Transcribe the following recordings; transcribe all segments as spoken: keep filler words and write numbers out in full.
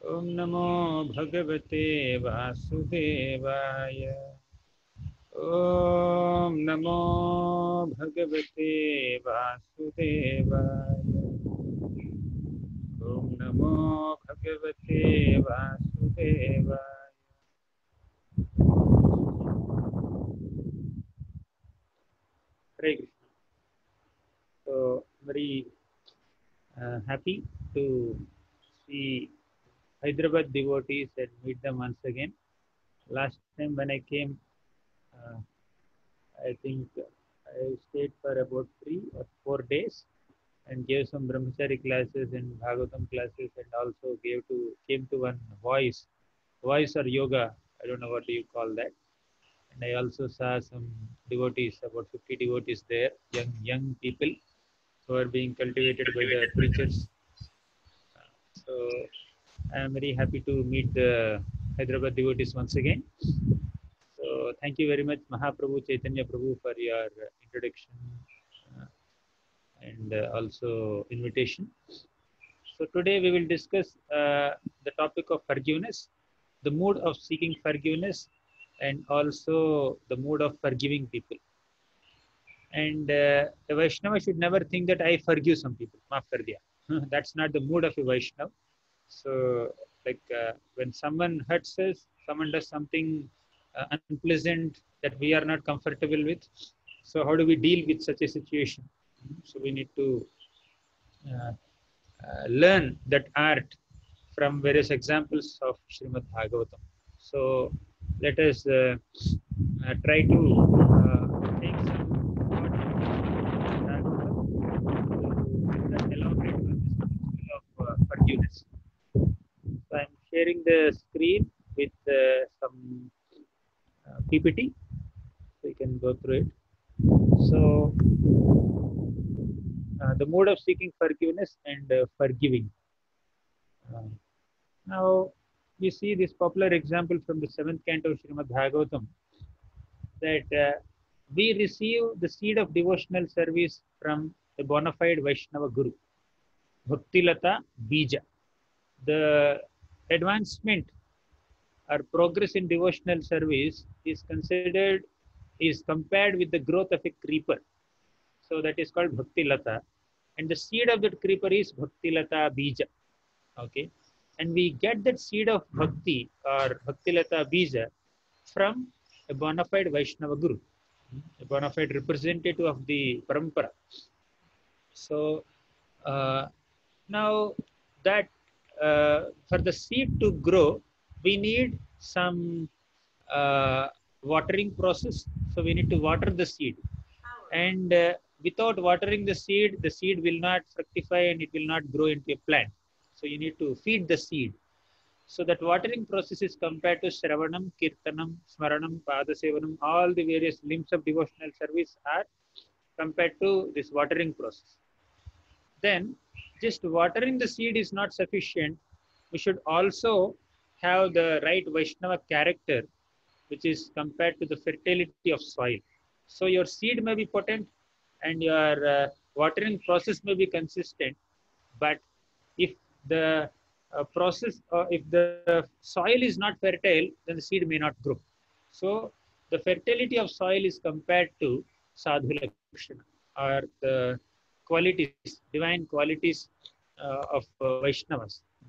ओम नमो भगवते वासुदेवाय। ओम नमो भगवते वासुदेवाय। ओम नमो भगवते वासुदेवाय। Hare Krishna. So very uh, happy to see Hyderabad devotees and meet them once again. Last time when I came, uh, I think I stayed for about three or four days and gave some brahmachari classes and Bhagavatam classes, and also gave to came to one voice, voice or yoga. I don't know what do you call that. And I also saw some devotees, about fifty devotees there, young young people who are being cultivated by the preachers. So I am very happy to meet the Hyderabad devotees once again. So thank you very much, Mahaprabhu Chaitanya Prabhu, for your introduction uh, and uh, also invitation. So today we will discuss uh, the topic of forgiveness, the mood of seeking forgiveness, and also the mood of forgiving people. And uh, a Vaishnava should never think that I forgive some people. Maaf kar diya. That's not the mood of a Vaishnava. So, like uh, when someone hurts us, someone does something uh, unpleasant that we are not comfortable with. So, how do we deal with such a situation? So, we need to uh, uh, learn that art from various examples of Srimad Bhagavatam. So, let us uh, uh, try to uh, take some thought from Bhagavatam to elaborate on this principle of uh, forgiveness. So I'm sharing the screen with uh, some uh, P P T, so you can go through it. So uh, the mode of seeking forgiveness and uh, forgiving. Uh, now we see this popular example from the seventh canto of Srimad Bhagavatam, that uh, we receive the seed of devotional service from the bona fide Vaishnava Guru, Bhaktilata Bija. The advancement or progress in devotional service is considered, is compared with the growth of a creeper. So that is called Bhakti Lata. And the seed of that creeper is Bhakti Lata Bija. Okay. And we get that seed of Bhakti or Bhakti Lata Bija from a bona fide Vaishnava Guru, a bona fide representative of the Parampara. So uh, now that uh, for the seed to grow, we need some uh, watering process. So we need to water the seed, and uh, without watering the seed, the seed will not fructify and it will not grow into a plant. So you need to feed the seed. So that watering process is compared to Shravanam, Kirtanam, Smaranam, Padasevanam, all the various limbs of devotional service are compared to this watering process. Then just watering the seed is not sufficient. We should also have the right Vaishnava character, which is compared to the fertility of soil. So your seed may be potent and your uh, watering process may be consistent, but if the uh, process, uh, if the soil is not fertile, then the seed may not grow. So the fertility of soil is compared to sadhu lakshana, or the qualities, divine qualities uh, of uh, Vaishnavas.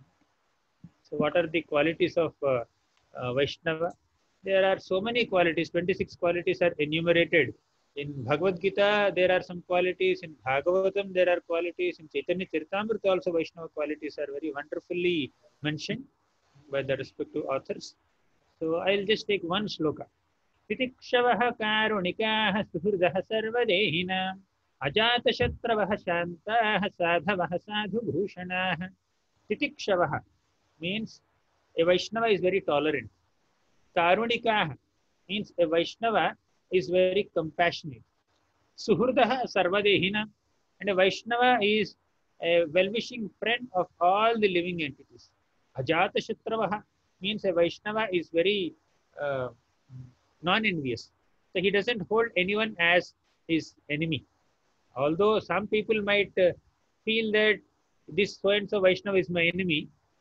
So what are the qualities of uh, uh, Vaishnava? There are so many qualities. twenty-six qualities are enumerated. In Bhagavad Gita, there are some qualities. In Bhagavatam, there are qualities. In Chaitanya Charitamrita, also Vaishnava qualities are very wonderfully mentioned by the respective authors. So I'll just take one shloka. तितिक्षवः कारुणिकाः सुहृदः सर्वदेहिनाम् अजातशत्रवः शान्ताः साधवः साधुभूषणाः. Titikshavaha means a Vaishnava is very tolerant. Karunikah means a Vaishnava is very compassionate. Suhurdaha Sarvadehina, and a Vaishnava is a well-wishing friend of all the living entities. Ajata Shatravaha means a Vaishnava is very uh, non-envious. So he doesn't hold anyone as his enemy. Although some people might uh, feel that this so and so Vaishnava is my enemy,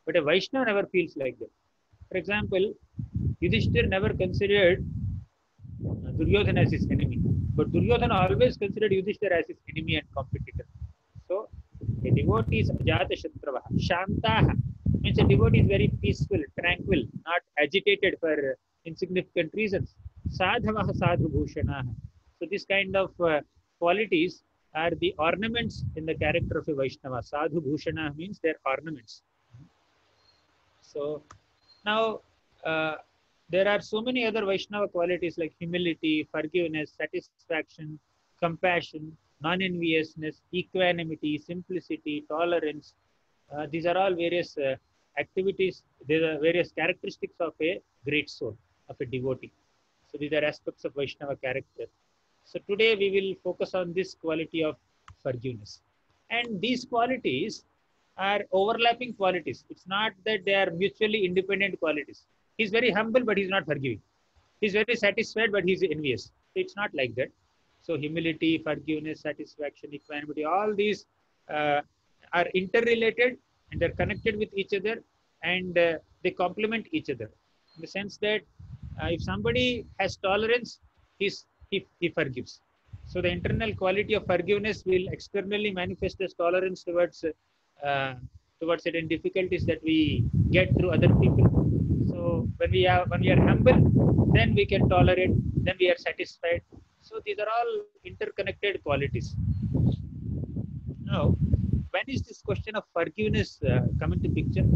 But a Vaishnava never feels like that. For example, Yudhishthir never considered Duryodhana as his enemy, but Duryodhana always considered Yudhishthir as his enemy and competitor. So, a devotee is Ajata Shatravaha. Shantaha means a devotee is very peaceful, tranquil, not agitated for insignificant reasons. Sadhavaha Sadhu Bhushanaha. So, this kind of uh, qualities are the ornaments in the character of a Vaishnava. Sadhu Bhushana means their ornaments. So, now, uh, there are so many other Vaishnava qualities like humility, forgiveness, satisfaction, compassion, non-enviousness, equanimity, simplicity, tolerance. Uh, these are all various uh, activities, these are various characteristics of a great soul, of a devotee. So these are aspects of Vaishnava character. So today we will focus on this quality of forgiveness. And these qualities are overlapping qualities. It's not that they are mutually independent qualities. He's very humble, but he's not forgiving. He's very satisfied, but he's envious. So it's not like that. So humility, forgiveness, satisfaction, equanimity, all these uh, are interrelated and they're connected with each other, and uh, they complement each other in the sense that uh, if somebody has tolerance, he's, he, he forgives. So the internal quality of forgiveness will externally manifest as tolerance towards uh, towards certain difficulties that we get through other people. So when we are when we are humble, then we can tolerate, then we are satisfied. So these are all interconnected qualities. Now, when is this question of forgiveness uh, come into picture?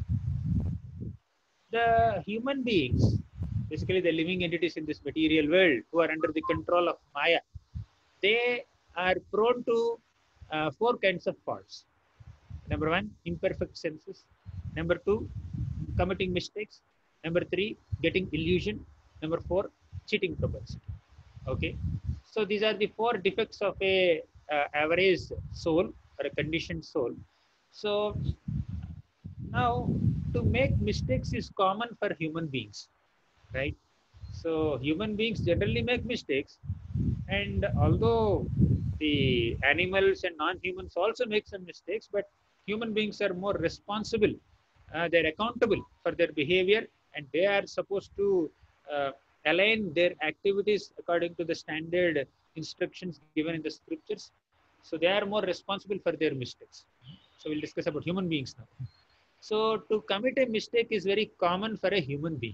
The human beings, basically the living entities in this material world who are under the control of Maya, they are prone to uh, four kinds of faults. Number one, imperfect senses. Number two, committing mistakes. Number three, getting illusion. Number four, cheating propensity. Okay, so these are the four defects of a uh, average soul or a conditioned soul. So now, to make mistakes is common for human beings, right? So human beings generally make mistakes, and although the animals and non-humans also make some mistakes, but human beings are more responsible. Uh, they're accountable for their behavior, and they are supposed to uh, align their activities according to the standard instructions given in the scriptures. So they are more responsible for their mistakes. So we'll discuss about human beings now. So to commit a mistake is very common for a human being.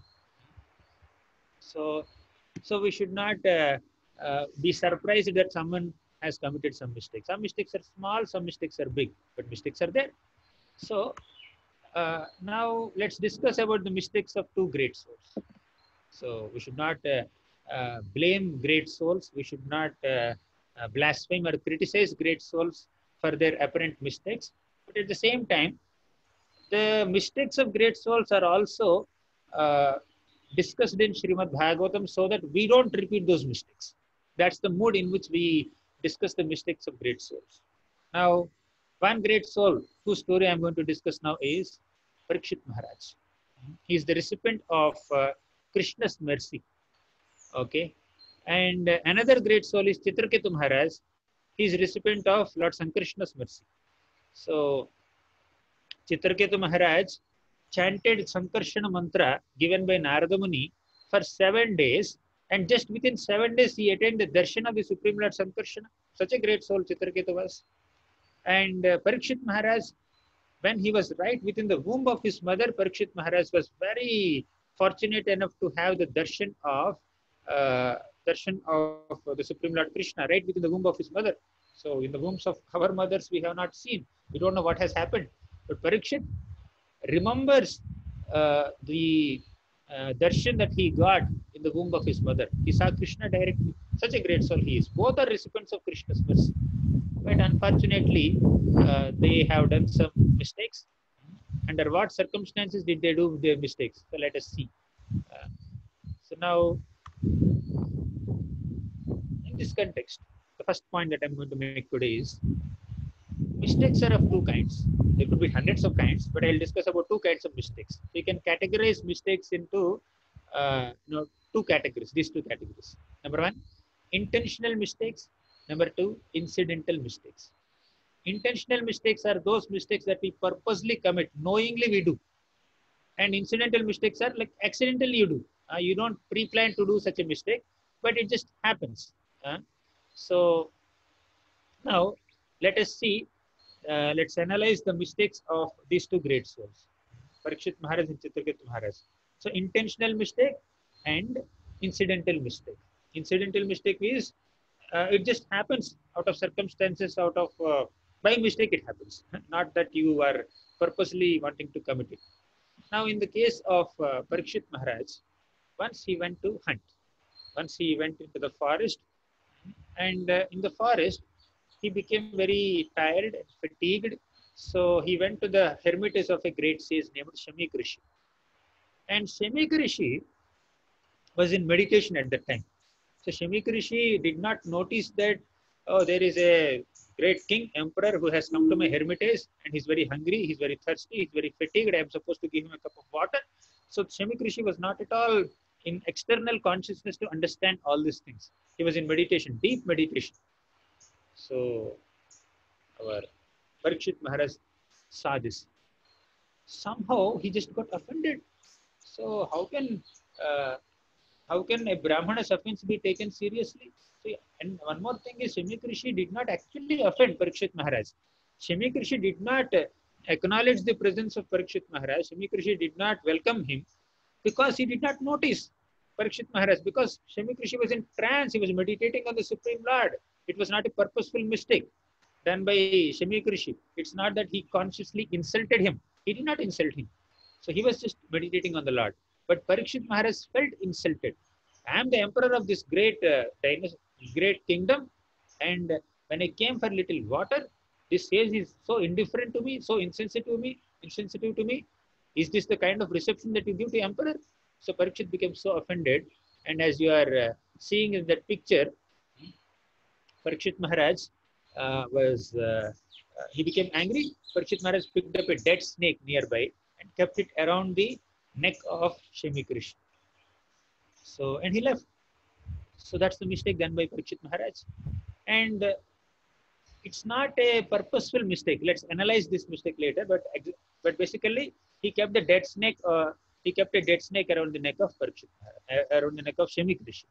So, so we should not uh, uh, be surprised that someone has committed some mistakes. Some mistakes are small, some mistakes are big, but mistakes are there. So uh, now let's discuss about the mistakes of two great souls. So we should not uh, uh, blame great souls. We should not uh, uh, blaspheme or criticize great souls for their apparent mistakes. But at the same time, the mistakes of great souls are also uh, discussed in Srimad Bhagavatam so that we don't repeat those mistakes. That's the mood in which we discuss the mistakes of great souls. Now, one great soul whose story I'm going to discuss now is Parikshit Maharaj. He is the recipient of uh, Krishna's mercy. Okay. And uh, another great soul is Chitraketu Maharaj. He is recipient of Lord Sankrishna's mercy. So, Chitraketu Maharaj chanted Sankarshana mantra given by Narada Muni for seven days, and just within seven days he attained the darshan of the Supreme Lord Sankarshana. Such a great soul Chitraketu was. And uh, Parikshit Maharaj, when he was right within the womb of his mother, Parikshit Maharaj was very fortunate enough to have the darshan of uh, darshan of the Supreme Lord Krishna right within the womb of his mother. So in the wombs of our mothers we have not seen. We don't know what has happened. But Parikshit remembers uh, the uh, darshan that he got in the womb of his mother. He saw Krishna directly. Such a great soul he is. Both are recipients of Krishna's mercy. But unfortunately, uh, they have done some mistakes. Under what circumstances did they do their mistakes? So let us see. Uh, so now, in this context, the first point that I'm going to make today is mistakes are of two kinds. There could be hundreds of kinds, but I'll discuss about two kinds of mistakes. So you can categorize mistakes into uh, you know, two categories, these two categories. Number one, intentional mistakes. Number two, incidental mistakes. Intentional mistakes are those mistakes that we purposely commit, knowingly we do. And incidental mistakes are like accidentally you do. Uh, you don't pre-plan to do such a mistake, but it just happens. Uh, so now let us see, uh, let's analyze the mistakes of these two great souls, Parikshit Maharaj and Chitraketu Maharaj. So intentional mistake and incidental mistake. Incidental mistake is uh, it just happens out of circumstances, out of uh, by mistake it happens, not that you are purposely wanting to commit it. Now, in the case of uh, Parikshit Maharaj, once he went to hunt, once he went into the forest, and uh, in the forest, he became very tired and fatigued. So he went to the hermitage of a great sage named Shamik Rishi. And Shamik Rishi was in meditation at that time. So Shamik Rishi did not notice that, oh, there is a great king, emperor who has come to my hermitage and he's very hungry, he's very thirsty, he's very fatigued. I am supposed to give him a cup of water. So Shamik Rishi was not at all in external consciousness to understand all these things. He was in meditation, deep meditation. So our Parikshit Maharaj saw this. Somehow he just got offended. So how can uh, how can a Brahmana's offense be taken seriously? So, and one more thing is, Shamik Rishi did not actually offend Parikshit Maharaj. Shamik Rishi did not uh, acknowledge the presence of Parikshit Maharaj. Shamik Rishi did not welcome him because he did not notice Parikshit Maharaj, because Shamik Rishi was in trance, he was meditating on the Supreme Lord. It was not a purposeful mistake done by Shamik Rishi. It's not that he consciously insulted him. He did not insult him. So he was just meditating on the Lord. But Parikshit Maharaj felt insulted. I am the emperor of this great, uh, great kingdom, and when I came for little water, this sage is so indifferent to me, so insensitive to me, insensitive to me. Is this the kind of reception that you give to emperor? So Parikshit became so offended, and as you are uh, seeing in that picture, Parikshit Maharaj uh, was uh, uh, he became angry. Parikshit Maharaj picked up a dead snake nearby and kept it around the neck of Shamik Rishi. So and he left. So that's the mistake done by Parikshit Maharaj, and uh, it's not a purposeful mistake. Let's analyze this mistake later. But but basically, he kept the dead snake. Uh, he kept a dead snake around the neck of Parikshit, uh, around the neck of Shamik Rishi,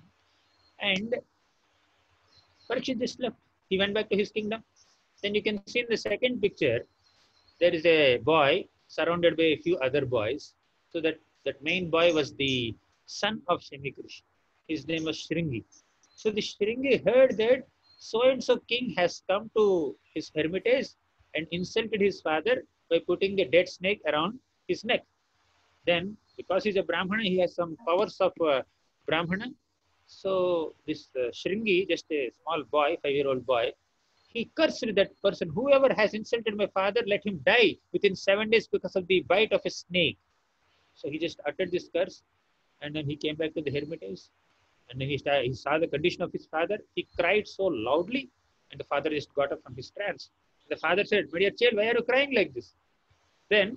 and Parikshit just left. He went back to his kingdom. Then you can see in the second picture, there is a boy surrounded by a few other boys. So that, that main boy was the son of Shamik Rishi. His name was Shringi. So the Shringi heard that so-and-so king has come to his hermitage and insulted his father by putting a dead snake around his neck. Then, because he's a Brahmana, he has some powers of uh, Brahmana. So this uh, Shringi, just a small boy, five-year-old boy, he cursed that person. Whoever has insulted my father, let him die within seven days because of the bite of a snake. So he just uttered this curse, and then he came back to the hermitage, and then he, started, he saw the condition of his father. He cried so loudly, and the father just got up from his trance. The father said, "My dear child, why are you crying like this?" Then,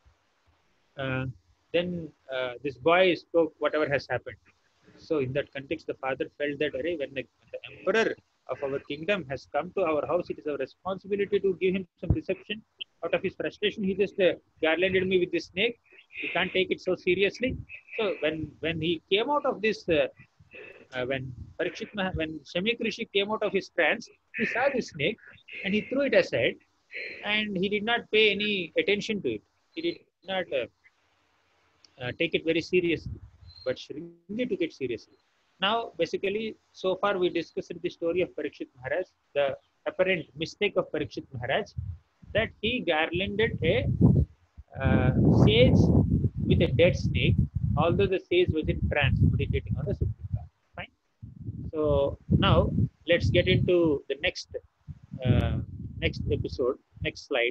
uh, then uh, this boy spoke whatever has happened. So in that context, the father felt that when the, when the emperor of our kingdom has come to our house, it is our responsibility to give him some reception. Out of his frustration, he just uh, garlanded me with this snake. He can't take it so seriously. So when when he came out of this, uh, uh, when Parikshit, when Shamik Rishi came out of his trance, he saw this snake and he threw it aside, and he did not pay any attention to it. He did not uh, uh, take it very seriously, but Shringi took it seriously. Now, basically, so far we discussed the story of Parikshit Maharaj, the apparent mistake of Parikshit Maharaj, that he garlanded a uh, sage with a dead snake, although the sage was in trance, meditating on the Supreme Lord. Fine. So now let's get into the next uh, next episode, next slide.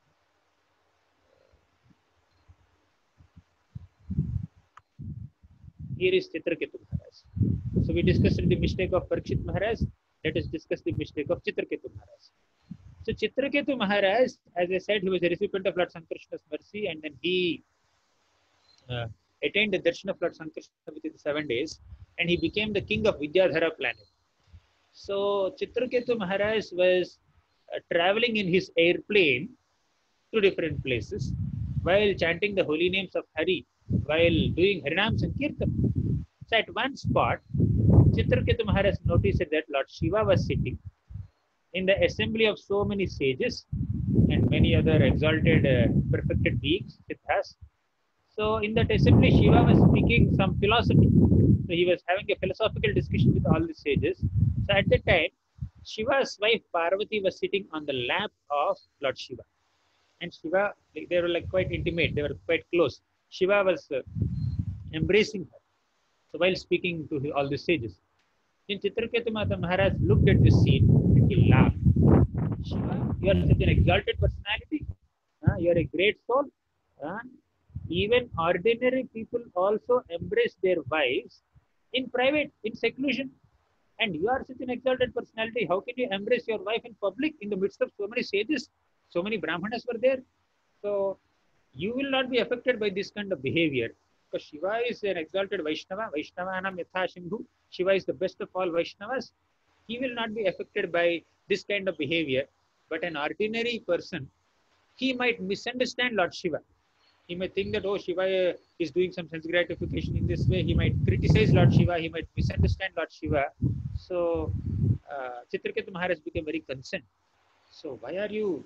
Here is Chitraketu Maharaj. So we discussed the mistake of Parikshit Maharaj. Let us discuss the mistake of Chitraketu Maharaj. So Chitraketu Maharaj, as I said, he was a recipient of Lord Sankrishna's mercy, and then he uh, attained the darshan of Lord Sankrishna within seven days, and he became the king of Vidyadhara planet. So Chitraketu Maharaj was uh, traveling in his airplane to different places while chanting the holy names of Hari, while doing Harinam Sankirtan. So at one spot, Chitraketu Maharaj noticed that Lord Shiva was sitting in the assembly of so many sages and many other exalted, uh, perfected beings, Siddhas. So in that assembly, Shiva was speaking some philosophy. So he was having a philosophical discussion with all the sages. So at that time, Shiva's wife Parvati was sitting on the lap of Lord Shiva. And Shiva, they were like quite intimate, they were quite close. Shiva was uh, embracing her. So while speaking to all the sages, then Chitraketu Maharaj looked at this scene and he laughed. Shiva, you are such an exalted personality. Uh, you are a great soul. Uh, even ordinary people also embrace their wives in private, in seclusion. And you are such an exalted personality. How can you embrace your wife in public in the midst of so many sages? So many Brahmanas were there. So you will not be affected by this kind of behavior. Because Shiva is an exalted Vaishnava. Vaishnavanam Yatha Shambhu. Shiva is the best of all Vaishnavas. He will not be affected by this kind of behavior. But an ordinary person, he might misunderstand Lord Shiva. He may think that, oh, Shiva is doing some sense gratification in this way. He might criticize Lord Shiva. He might misunderstand Lord Shiva. So, uh, Chitraketu Maharaj became very concerned. So, why are you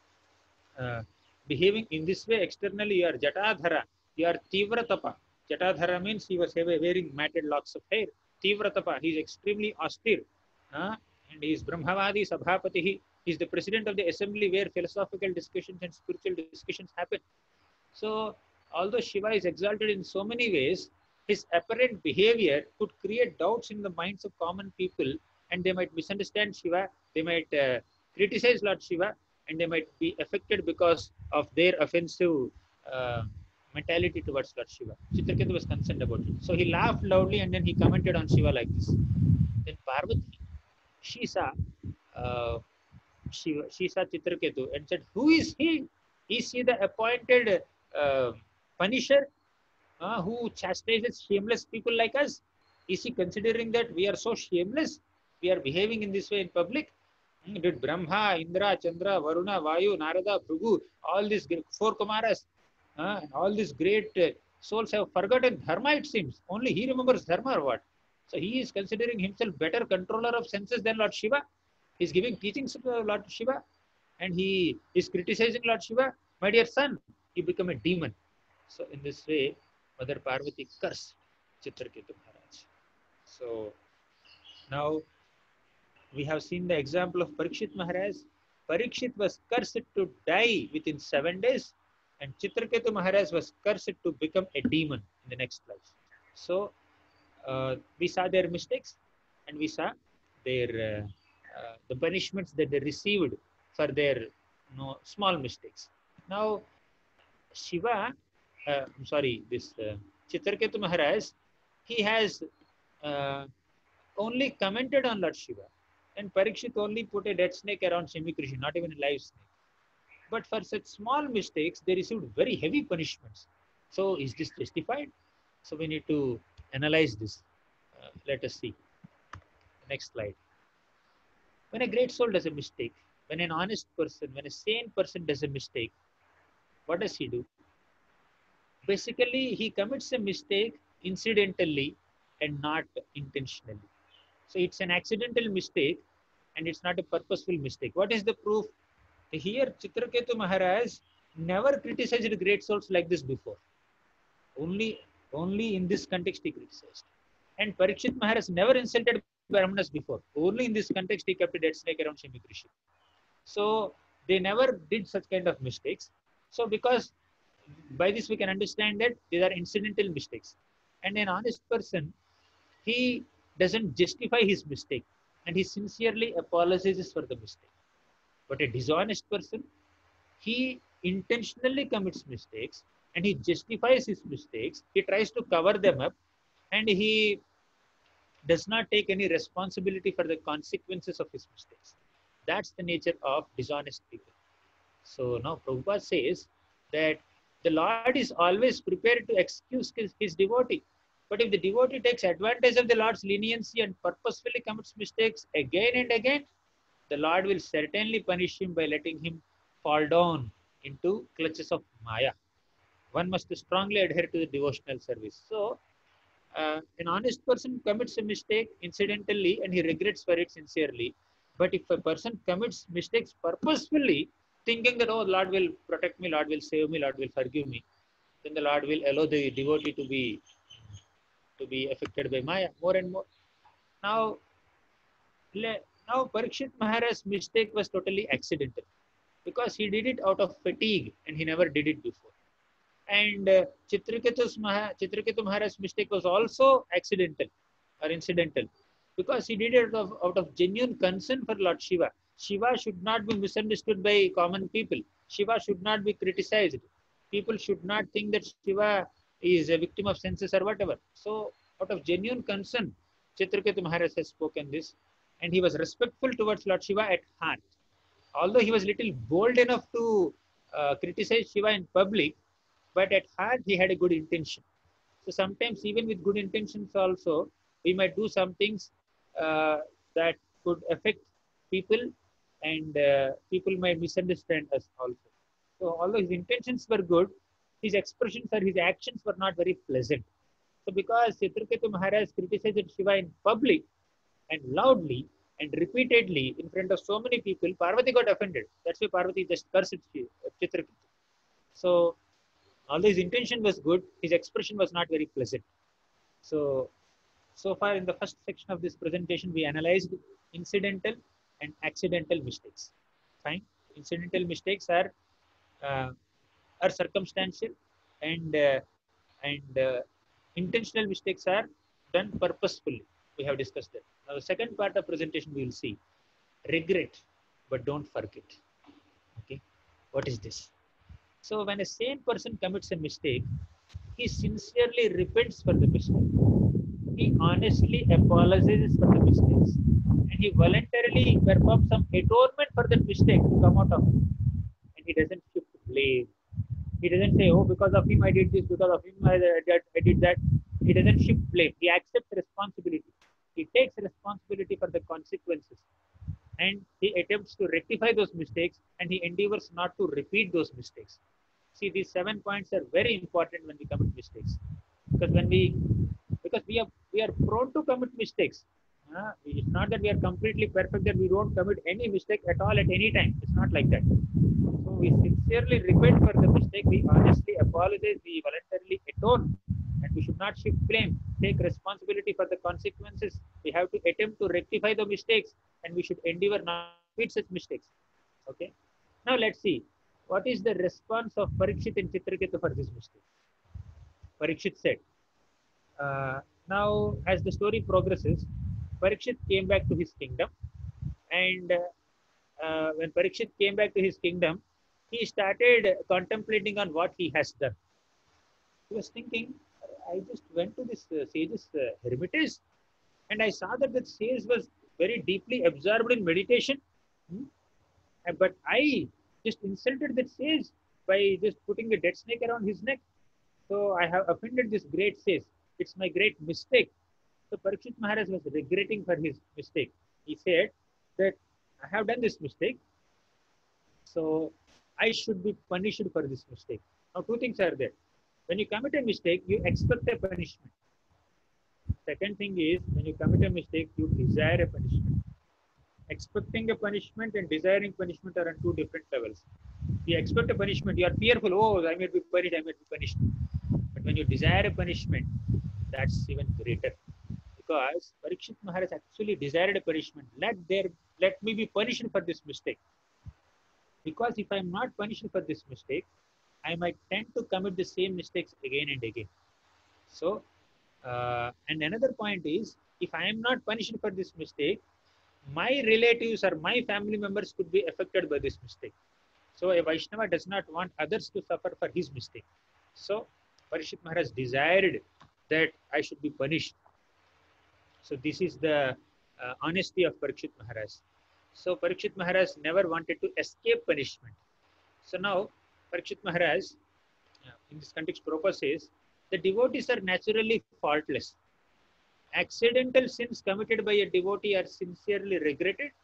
uh, behaving in this way? Externally, you are Jatadhara. You are Tivratapa. Jatadhara means he was wearing matted locks of hair. Tivratapa, he is extremely austere. Uh, and he is Brahmavadi Sabhapati. He is the president of the assembly where philosophical discussions and spiritual discussions happen. So, although Shiva is exalted in so many ways, his apparent behavior could create doubts in the minds of common people, and they might misunderstand Shiva, they might uh, criticize Lord Shiva, and they might be affected because of their offensive uh, mentality towards Lord Shiva. Chitraketu was concerned about it. So he laughed loudly and then he commented on Shiva like this. Then Parvati, she saw, uh, Shiva, she saw Chitraketu and said, who is he? Is he the appointed uh, punisher uh, who chastises shameless people like us? Is he considering that we are so shameless? We are behaving in this way in public? Hmm, did Brahma, Indra, Chandra, Varuna, Vayu, Narada, Phrugu, all these four Kumaras, uh, and all these great uh, souls have forgotten Dharma, it seems. Only he remembers Dharma or what? So he is considering himself better controller of senses than Lord Shiva. He is giving teachings to Lord Shiva and he is criticizing Lord Shiva. My dear son, you become a demon. So in this way, Mother Parvati cursed Chitraketu Maharaj. So now we have seen the example of Parikshit Maharaj. Parikshit was cursed to die within seven days and Chitraketu Maharaj was cursed to become a demon in the next life. So uh, we saw their mistakes and we saw their uh, uh, the punishments that they received for their you know, small mistakes. Now, Shiva, uh, I'm sorry, this uh, Chitraketu Maharaj, he has uh, only commented on Lord Shiva. And Parikshit only put a dead snake around Shemikrishi, not even a live snake. But for such small mistakes, they received very heavy punishments. So is this justified? So we need to analyze this. Uh, let us see. Next slide. When a great soul does a mistake, when an honest person, when a sane person does a mistake, what does he do? Basically, he commits a mistake incidentally and not intentionally. So it's an accidental mistake and it's not a purposeful mistake. What is the proof? Here, Chitraketu Maharaj never criticized great souls like this before. Only, only in this context he criticized. And Parikshit Maharaj never insulted Brahmanas before. Only in this context he kept a dead snake around Shemikrishi. So they never did such kind of mistakes. So because by this we can understand that these are incidental mistakes. And an honest person, he doesn't justify his mistake and he sincerely apologizes for the mistake. But a dishonest person, he intentionally commits mistakes and he justifies his mistakes. He tries to cover them up and he does not take any responsibility for the consequences of his mistakes. That's the nature of dishonest people. So now Prabhupada says that the Lord is always prepared to excuse his, his devotee. But if the devotee takes advantage of the Lord's leniency and purposefully commits mistakes again and again, the Lord will certainly punish him by letting him fall down into clutches of Maya. One must strongly adhere to the devotional service. So, uh, an honest person commits a mistake incidentally and he regrets for it sincerely. But if a person commits mistakes purposefully, thinking that, oh, Lord will protect me, Lord will save me, Lord will forgive me, then the Lord will allow the devotee to be to be affected by Maya more and more. Now, now Parikshit Maharaj's mistake was totally accidental because he did it out of fatigue and he never did it before. And uh, Chitraketu's Maha, Chitraketu Maharaj's mistake was also accidental or incidental because he did it out of, out of genuine concern for Lord Shiva. Shiva should not be misunderstood by common people. Shiva should not be criticized. People should not think that Shiva is a victim of senses or whatever. So, out of genuine concern, Chitraketu Maharaj has spoken this, and he was respectful towards Lord Shiva at heart. Although he was little bold enough to uh, criticize Shiva in public, but at heart he had a good intention. So sometimes even with good intentions also, we might do some things uh, that could affect people and uh, people might misunderstand us also. So although his intentions were good, his expressions or his actions were not very pleasant. So because Chitraketu Maharaj criticized Shiva in public and loudly and repeatedly in front of so many people, Parvati got offended. That's why Parvati just cursed Chitraketu. So although his intention was good, his expression was not very pleasant. So, so far in the first section of this presentation, we analyzed incidental and accidental mistakes. Fine. Incidental mistakes are uh, are circumstantial, and uh, and uh, intentional mistakes are done purposefully. We have discussed that. Now, the second part of presentation we will see regret, but don't forget. Okay, what is this? So when a sane person commits a mistake, he sincerely repents for the mistake. He honestly apologizes for the mistakes. And he voluntarily performs some atonement for that mistake to come out of it. And he doesn't shift blame. He doesn't say, oh, because of him I did this, because of him I did, I did that. He doesn't shift blame. He accepts responsibility. He takes responsibility for the consequences. And he attempts to rectify those mistakes and he endeavors not to repeat those mistakes. See, these seven points are very important when we commit mistakes, because when we, because we are we are prone to commit mistakes. Uh, it's not that we are completely perfect, that we don't commit any mistake at all at any time. It's not like that. So we sincerely repent for the mistake. We honestly apologize. We voluntarily atone, and we should not shift blame. Take responsibility for the consequences. We have to attempt to rectify the mistakes, and we should endeavor not to repeat such mistakes. Okay. Now let's see. What is the response of Parikshit and Chitraketu for this mistake? Parikshit said, uh, now as the story progresses, Parikshit came back to his kingdom, and uh, uh, when Parikshit came back to his kingdom, he started contemplating on what he has done. He was thinking, I just went to this uh, sage's uh, hermitage, and I saw that the sage was very deeply absorbed in meditation. Hmm? But I just insulted that sage by just putting a dead snake around his neck. So I have offended this great sage. It's my great mistake. So Parikshit Maharaj was regretting for his mistake. He said that I have done this mistake. So I should be punished for this mistake. Now two things are there. When you commit a mistake, you expect a punishment. Second thing is, when you commit a mistake, you desire a punishment. Expecting a punishment and desiring punishment are on two different levels. You expect a punishment, you are fearful, oh, I may be punished, I may be punished. But when you desire a punishment, that's even greater. Because Parikshit Maharaj actually desired a punishment. Let there, let me be punished for this mistake. Because if I am not punished for this mistake, I might tend to commit the same mistakes again and again. So, uh, and another point is, if I am not punished for this mistake, my relatives or my family members could be affected by this mistake. So a Vaishnava does not want others to suffer for his mistake. So Parikshit Maharaj desired that I should be punished. So this is the uh, honesty of Parikshit Maharaj. So Parikshit Maharaj never wanted to escape punishment. So now Parikshit Maharaj, uh, in this context, Prabhupada says, the devotees are naturally faultless. Accidental sins committed by a devotee are sincerely regretted,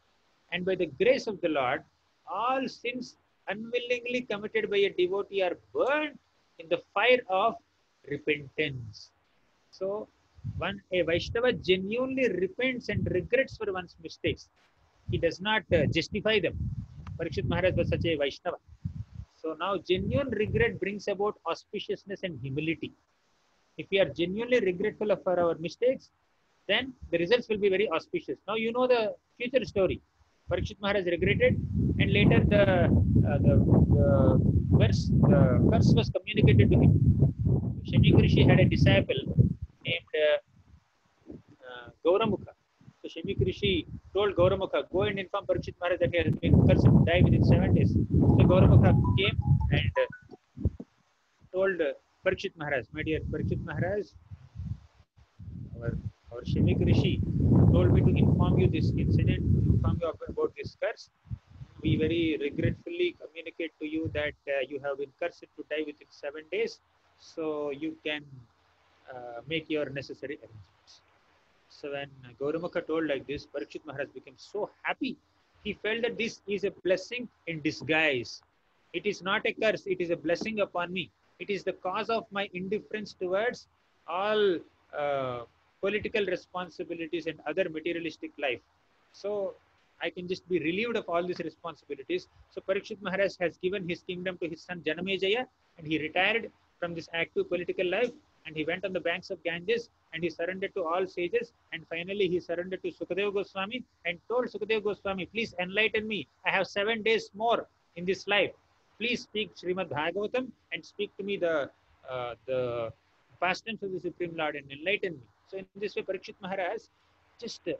And by the grace of the Lord, all sins unwillingly committed by a devotee are burned in the fire of repentance. So, one a Vaishnava genuinely repents and regrets for one's mistakes. He does not uh, justify them. Parikshit Maharaj was such a Vaishnava. So now genuine regret brings about auspiciousness and humility. If we are genuinely regretful of our mistakes, then the results will be very auspicious. Now you know the future story. Parikshit Maharaj regretted, and later the uh, the, the verse the verse was communicated to him. Shamik Rishi had a disciple named uh, uh, Gauramukha. So Shamik Rishi told Gauramukha, go and inform Parikshit Maharaj that he has been cursed to die within seven days. So Gauramukha came and uh, told uh, Parikshit Maharaj, my dear Parikshit Maharaj, our, our Shamik Rishi told me to inform you this incident, inform you about this curse. We very regretfully communicate to you that uh, you have been cursed to die within seven days, so you can uh, make your necessary arrangements. So when Gauramukha told like this, Parikshit Maharaj became so happy. He felt that this is a blessing in disguise. It is not a curse, it is a blessing upon me. It is the cause of my indifference towards all uh, political responsibilities and other materialistic life. So I can just be relieved of all these responsibilities. So Parikshit Maharaj has given his kingdom to his son Janamejaya, and he retired from this active political life, and he went on the banks of Ganges, and he surrendered to all sages, and finally he surrendered to Sukadeva Goswami and told Sukadeva Goswami, please enlighten me. I have seven days more in this life. Please speak Srimad Bhagavatam and speak to me the uh, the pastimes of the Supreme Lord and enlighten me. So in this way, Parikshit Maharaj just uh,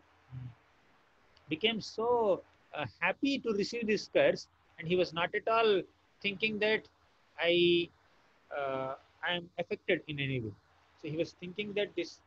became so uh, happy to receive this curse, and he was not at all thinking that I uh, I am affected in any way. So he was thinking that this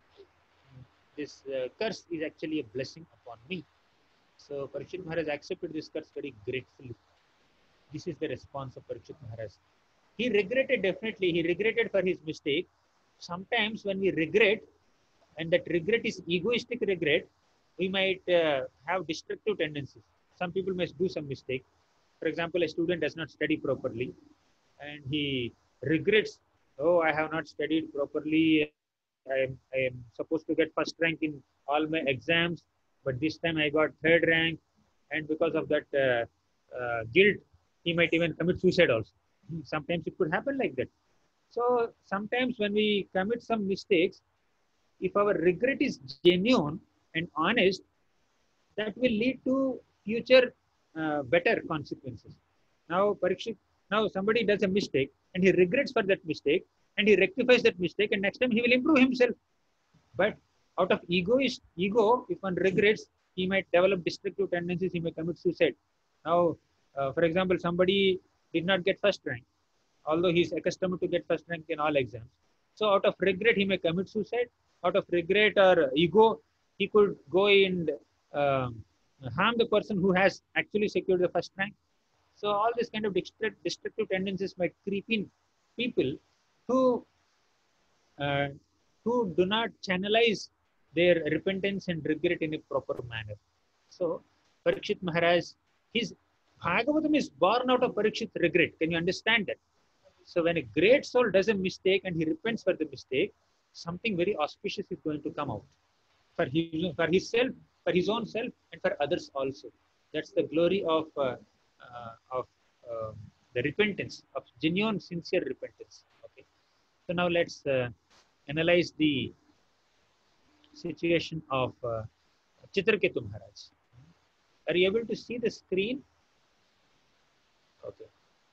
this uh, curse is actually a blessing upon me. So Parikshit Maharaj accepted this curse very gratefully. This is the response of Parikshit Maharaj. He regretted, definitely, he regretted for his mistake. Sometimes when we regret, and that regret is egoistic regret, we might uh, have destructive tendencies. Some people may do some mistake. For example, a student does not study properly, and he regrets, oh, I have not studied properly. I am, I am supposed to get first rank in all my exams, but this time I got third rank. And because of that uh, uh, guilt, he might even commit suicide also. Sometimes it could happen like that. So sometimes when we commit some mistakes, if our regret is genuine and honest, that will lead to future uh, better consequences. Now, Parikshit, now somebody does a mistake and he regrets for that mistake, and he rectifies that mistake, and next time he will improve himself. But out of egoist ego, if one regrets, he might develop destructive tendencies. He may commit suicide. Now, uh, for example, somebody did not get first rank, although he is accustomed to get first rank in all exams. So, out of regret, he may commit suicide. Out of regret or ego, he could go and um, harm the person who has actually secured the first rank. So, all these kind of destructive tendencies might creep in people who uh, who do not channelize their repentance and regret in a proper manner. So, Parikshit Maharaj, his Bhagavatam is born out of Parikshit's regret. Can you understand that? So, when a great soul does a mistake and he repents for the mistake, something very auspicious is going to come out for his, for his self, for his own self, and for others also. That's the glory of uh, uh, of uh, the repentance, of genuine, sincere repentance. Okay. So now let's uh, analyze the situation of uh, Chitraketu Maharaj. Are you able to see the screen? Okay.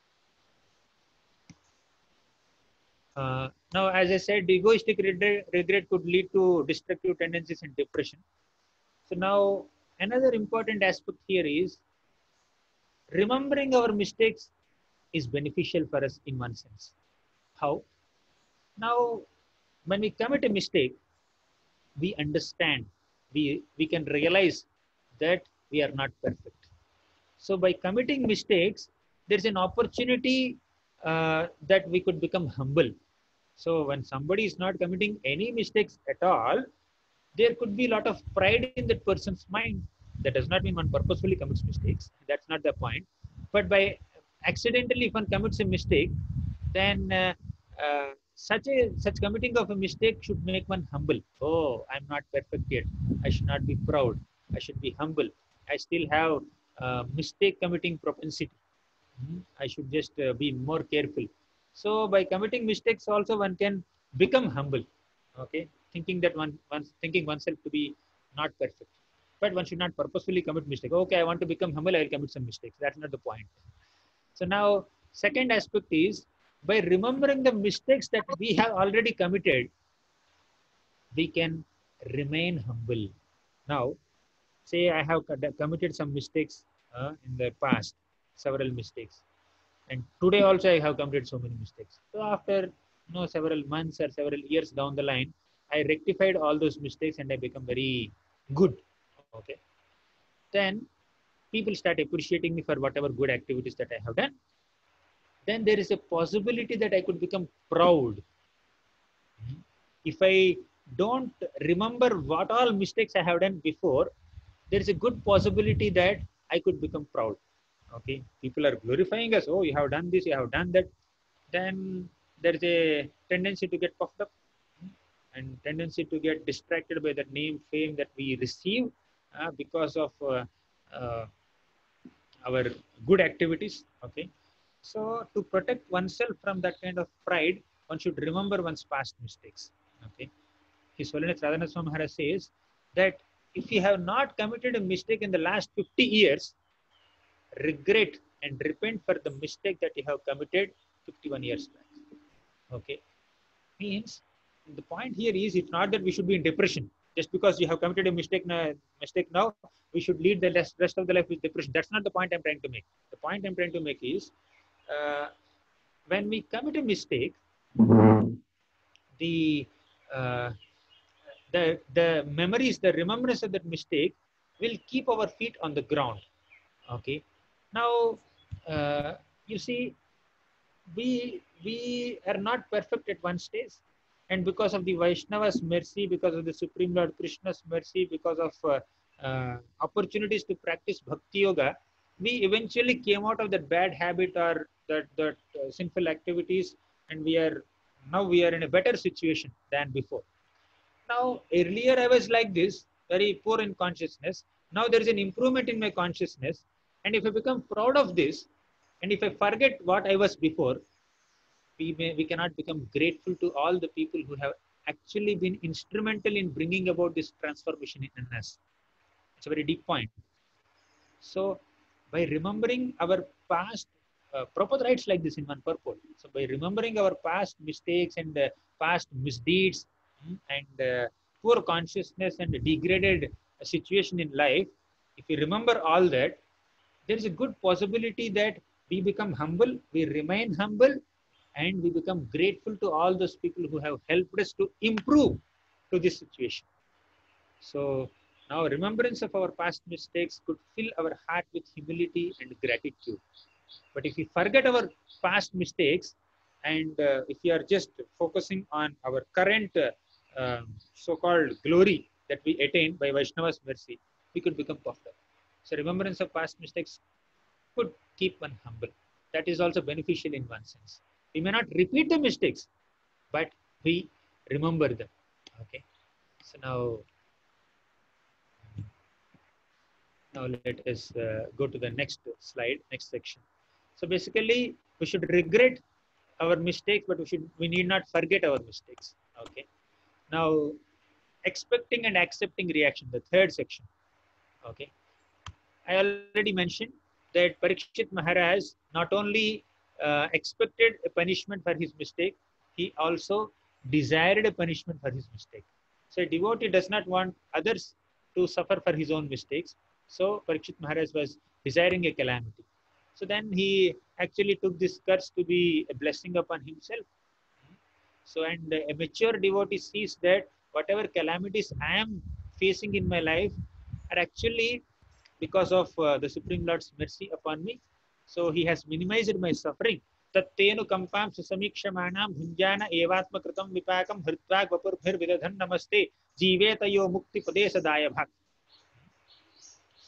Uh, now, as I said, egoistic regret, regret could lead to destructive tendencies and depression. So now, another important aspect here is remembering our mistakes is beneficial for us in one sense. How? Now, when we commit a mistake, we understand, we, we can realize that we are not perfect. So by committing mistakes, there's an opportunity uh, that we could become humble. So when somebody is not committing any mistakes at all, there could be a lot of pride in that person's mind. That does not mean one purposefully commits mistakes. That's not the point. But by accidentally, if one commits a mistake, then uh, uh, such a such committing of a mistake should make one humble. Oh, I'm not perfect yet. I should not be proud. I should be humble. I still have uh, mistake committing propensity. Mhm. I should just uh, be more careful. So by committing mistakes, also one can become humble. Okay, thinking that one, one thinking oneself to be not perfect, but one should not purposefully commit mistake. Okay, I want to become humble. I will commit some mistakes. That's not the point. So now, second aspect is by remembering the mistakes that we have already committed, we can remain humble. Now, say I have committed some mistakes uh, in the past, several mistakes, and today also I have committed so many mistakes. So after you know several months or several years down the line, I rectified all those mistakes and I become very good. Okay, then people start appreciating me for whatever good activities that I have done. Then there is a possibility that I could become proud. If I don't remember what all mistakes I have done before, there is a good possibility that I could become proud. Okay, people are glorifying us. Oh, you have done this, you have done that. Then there is a tendency to get puffed up and tendency to get distracted by the name, fame that we receive uh, because of uh, uh, our good activities. Okay, so to protect oneself from that kind of pride, one should remember one's past mistakes. Okay, His Holiness Radhanath Swami Maharaj says that if you have not committed a mistake in the last fifty years, regret and repent for the mistake that you have committed fifty-one years back. Okay, means the point here is it's not that we should be in depression just because you have committed a mistake now, mistake now we should lead the rest, rest of the life with depression. That's not the point I'm trying to make. The point I'm trying to make is uh, when we commit a mistake, the uh, the the memories, the remembrance of that mistake will keep our feet on the ground. Okay, now uh, you see we we are not perfect at one stage, and because of the Vaishnava's mercy, because of the Supreme Lord Krishna's mercy, because of uh, uh, opportunities to practice bhakti yoga, we eventually came out of that bad habit or that that uh, sinful activities, and we are now we are in a better situation than before. Now, earlier I was like this, very poor in consciousness. Now there is an improvement in my consciousness. And if I become proud of this, and if I forget what I was before, we, may, we cannot become grateful to all the people who have actually been instrumental in bringing about this transformation in us. It's a very deep point. So, by remembering our past, uh, Prabhupada writes like this in one purport. So, by remembering our past mistakes and uh, past misdeeds mm, and uh, poor consciousness and degraded uh, situation in life, if we remember all that, there is a good possibility that we become humble, we remain humble, and we become grateful to all those people who have helped us to improve to this situation. So now remembrance of our past mistakes could fill our heart with humility and gratitude. But if we forget our past mistakes and uh, if we are just focusing on our current uh, uh, so-called glory that we attain by Vaishnava's mercy, we could become puffed up. So remembrance of past mistakes could keep one humble. That is also beneficial in one sense. We may not repeat the mistakes, but we remember them. Okay. So now Now let us uh, go to the next slide, next section. So basically, we should regret our mistakes, but we should we need not forget our mistakes. Okay. Now, expecting and accepting reaction, the third section. Okay. I already mentioned that Parikshit Maharaj not only uh, expected a punishment for his mistake, he also desired a punishment for his mistake. So a devotee does not want others to suffer for his own mistakes. So Parikshit Maharaj was desiring a calamity. So then he actually took this curse to be a blessing upon himself. So and a mature devotee sees that whatever calamities I am facing in my life are actually because of uh, the Supreme Lord's mercy upon me. So he has minimized my suffering. Tattenu kampam susamikshamanam bhunjana evatma kritam vipakam hritvag vapurbhir vidadhan namaste jivetayo mukti padesa dayabhak.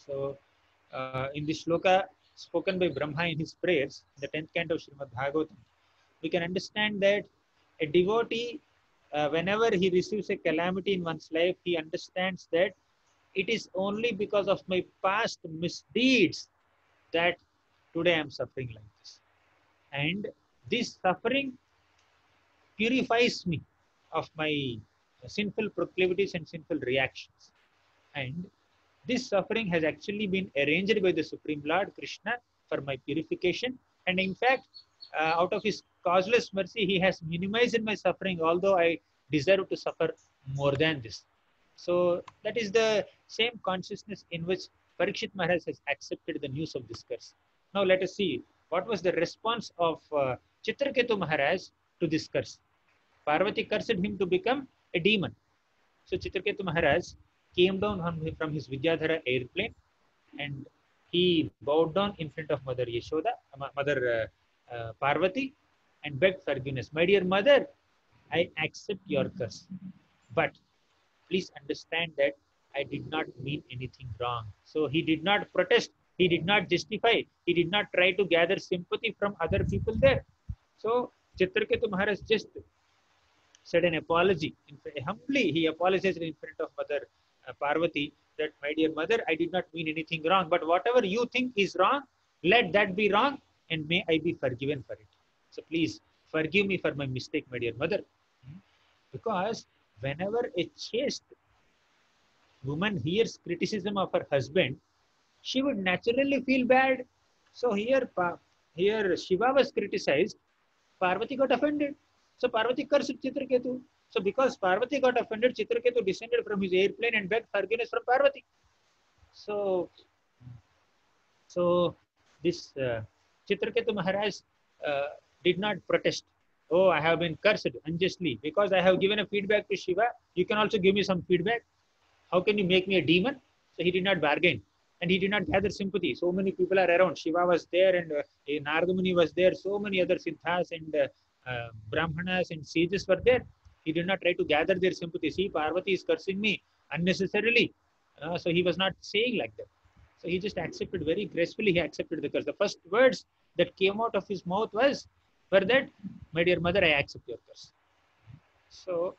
So, uh, in this shloka spoken by Brahma in his prayers, the tenth canto of Srimad Bhagavatam, we can understand that a devotee, uh, whenever he receives a calamity in one's life, he understands that it is only because of my past misdeeds that today I am suffering like this. And this suffering purifies me of my sinful proclivities and sinful reactions. And this suffering has actually been arranged by the Supreme Lord Krishna for my purification. And in fact, uh, out of his causeless mercy, he has minimized my suffering, although I deserve to suffer more than this. So that is the same consciousness in which Parikshit Maharaj has accepted the news of this curse. Now let us see what was the response of uh, Chitraketu Maharaj to this curse. Parvati cursed him to become a demon. So Chitraketu Maharaj came down from his Vidyadhara airplane and he bowed down in front of Mother Yashoda, Mother uh, uh, Parvati, and begged forgiveness. My dear mother, I accept your curse, but please understand that I did not mean anything wrong. So he did not protest, he did not justify, he did not try to gather sympathy from other people there. So Chitraketu Maharaj just said an apology. Humbly, he apologized in front of Mother uh, Parvati that, my dear mother, I did not mean anything wrong, but whatever you think is wrong, let that be wrong, and may I be forgiven for it. So please forgive me for my mistake, my dear mother. Because whenever a chaste woman hears criticism of her husband, she would naturally feel bad. So here, here Shiva was criticized, Parvati got offended. So Parvati cursed Chitraketu. So because Parvati got offended, Chitraketu descended from his airplane and begged forgiveness from Parvati. So, so this uh, Chitraketu Maharaj uh, did not protest. Oh, I have been cursed unjustly because I have given a feedback to Shiva. You can also give me some feedback. How can you make me a demon? So he did not bargain. And he did not gather sympathy. So many people are around. Shiva was there and uh, Narada Muni was there. So many other Siddhas and uh, uh, Brahmanas and sages were there. He did not try to gather their sympathy. See, Parvati is cursing me unnecessarily. Uh, so he was not saying like that. So he just accepted very gracefully. He accepted the curse. The first words that came out of his mouth was, were that, my dear mother, I accept your curse. So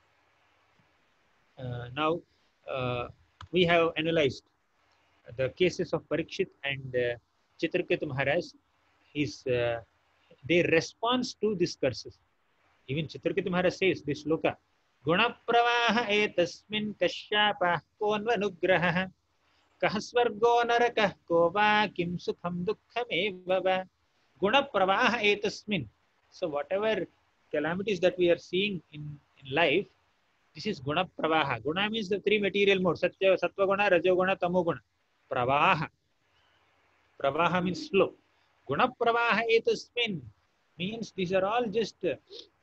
uh, now uh, we have analyzed the cases of Parikshit and uh, Chitraketu Maharaj, is uh, their response to these curses. Even Chitraketu Maharaj says this shloka, Guna pravaha etasmin kashyapah konvanugrahah kahasvargo narakah kova kim sukham dukkham evava. Guna pravaha etasmin. So whatever calamities that we are seeing in, in life, this is Guna pravaha. Guna means the three material modes, Satya, Sattva Guna, Rajo Guna, Tamo Guna. Pravaha. Pravaha means flow. Guna pravaha etasmin means these are all just, uh,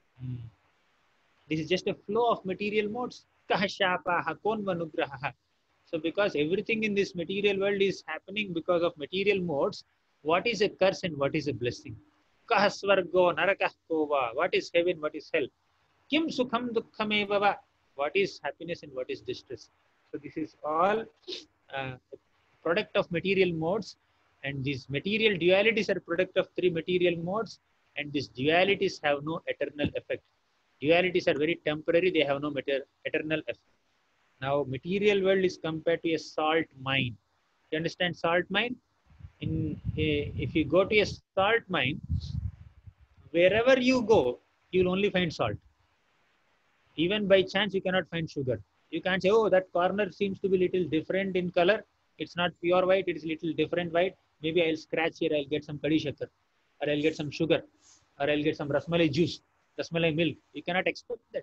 this is just a flow of material modes. Kahashapaha, konvanugraha. So because everything in this material world is happening because of material modes, what is a curse and what is a blessing? Kahasvargo, narakah kova. What is heaven, what is hell? Kim sukham dukkham evava. What is happiness and what is distress? So this is all uh, product of material modes, and these material dualities are product of three material modes, and these dualities have no eternal effect. Dualities are very temporary, they have no eternal effect. Now material world is compared to a salt mine. You understand salt mine? In a, if you go to a salt mine, wherever you go, you will only find salt. Even by chance, you cannot find sugar. You can't say, oh, that corner seems to be little different in color. It's not pure white, it is little different white. Maybe I'll scratch here, I'll get some kadi shakar, or I'll get some sugar, or I'll get some rasmalai juice, rasmalai milk. You cannot expect that.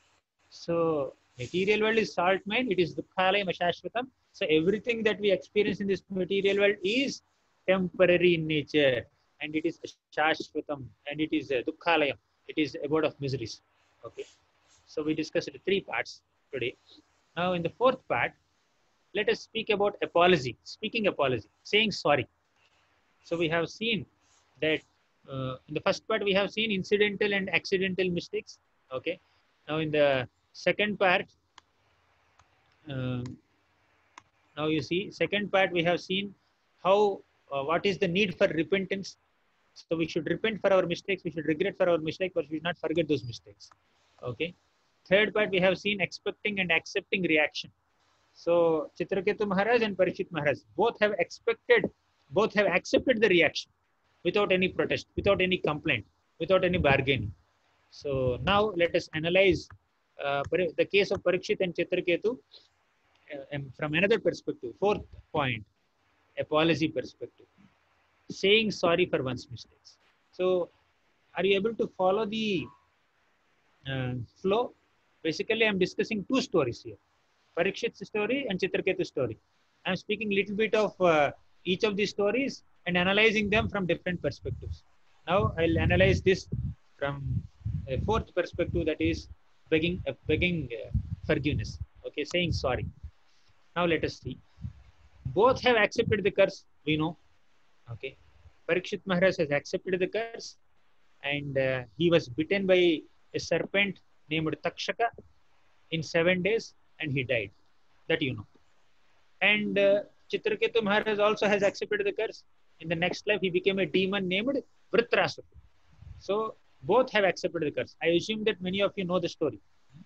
So, material world is salt mine, it is dukkhalayam ashashvatam. So, everything that we experience in this material world is temporary in nature, and it is ashashvatam, and it is dukkhalayam. It is abode of miseries. Okay. So we discussed three parts today. Now in the fourth part, let us speak about apology, speaking apology, saying sorry. So we have seen that uh, in the first part, we have seen incidental and accidental mistakes. Okay. Now in the second part, uh, Now you see, second part we have seen how, uh, what is the need for repentance. So we should repent for our mistakes, we should regret for our mistakes, but we should not forget those mistakes. Okay. Third part we have seen expecting and accepting reaction. So Chitraketu Maharaj and Parikshit Maharaj both have expected, both have accepted the reaction without any protest, without any complaint, without any bargaining. So now let us analyze uh, the case of Parikshit and Chitraketu uh, from another perspective. Fourth point, apology perspective. Saying sorry for one's mistakes. So are you able to follow the uh, flow? Basically, I'm discussing two stories here. Parikshit's story and Chitraketu's story. I'm speaking a little bit of uh, each of these stories and analyzing them from different perspectives. Now I'll analyze this from a fourth perspective, that is begging, uh, begging uh, forgiveness. Okay, saying sorry. Now let us see. Both have accepted the curse, we know. Okay, Parikshit Maharaj has accepted the curse, and uh, he was bitten by a serpent named Takshaka in seven days, and he died. That you know. And uh, Chitraketu Maharaj also has accepted the curse. In the next life, he became a demon named Vritrasura. So both have accepted the curse. I assume that many of you know the story.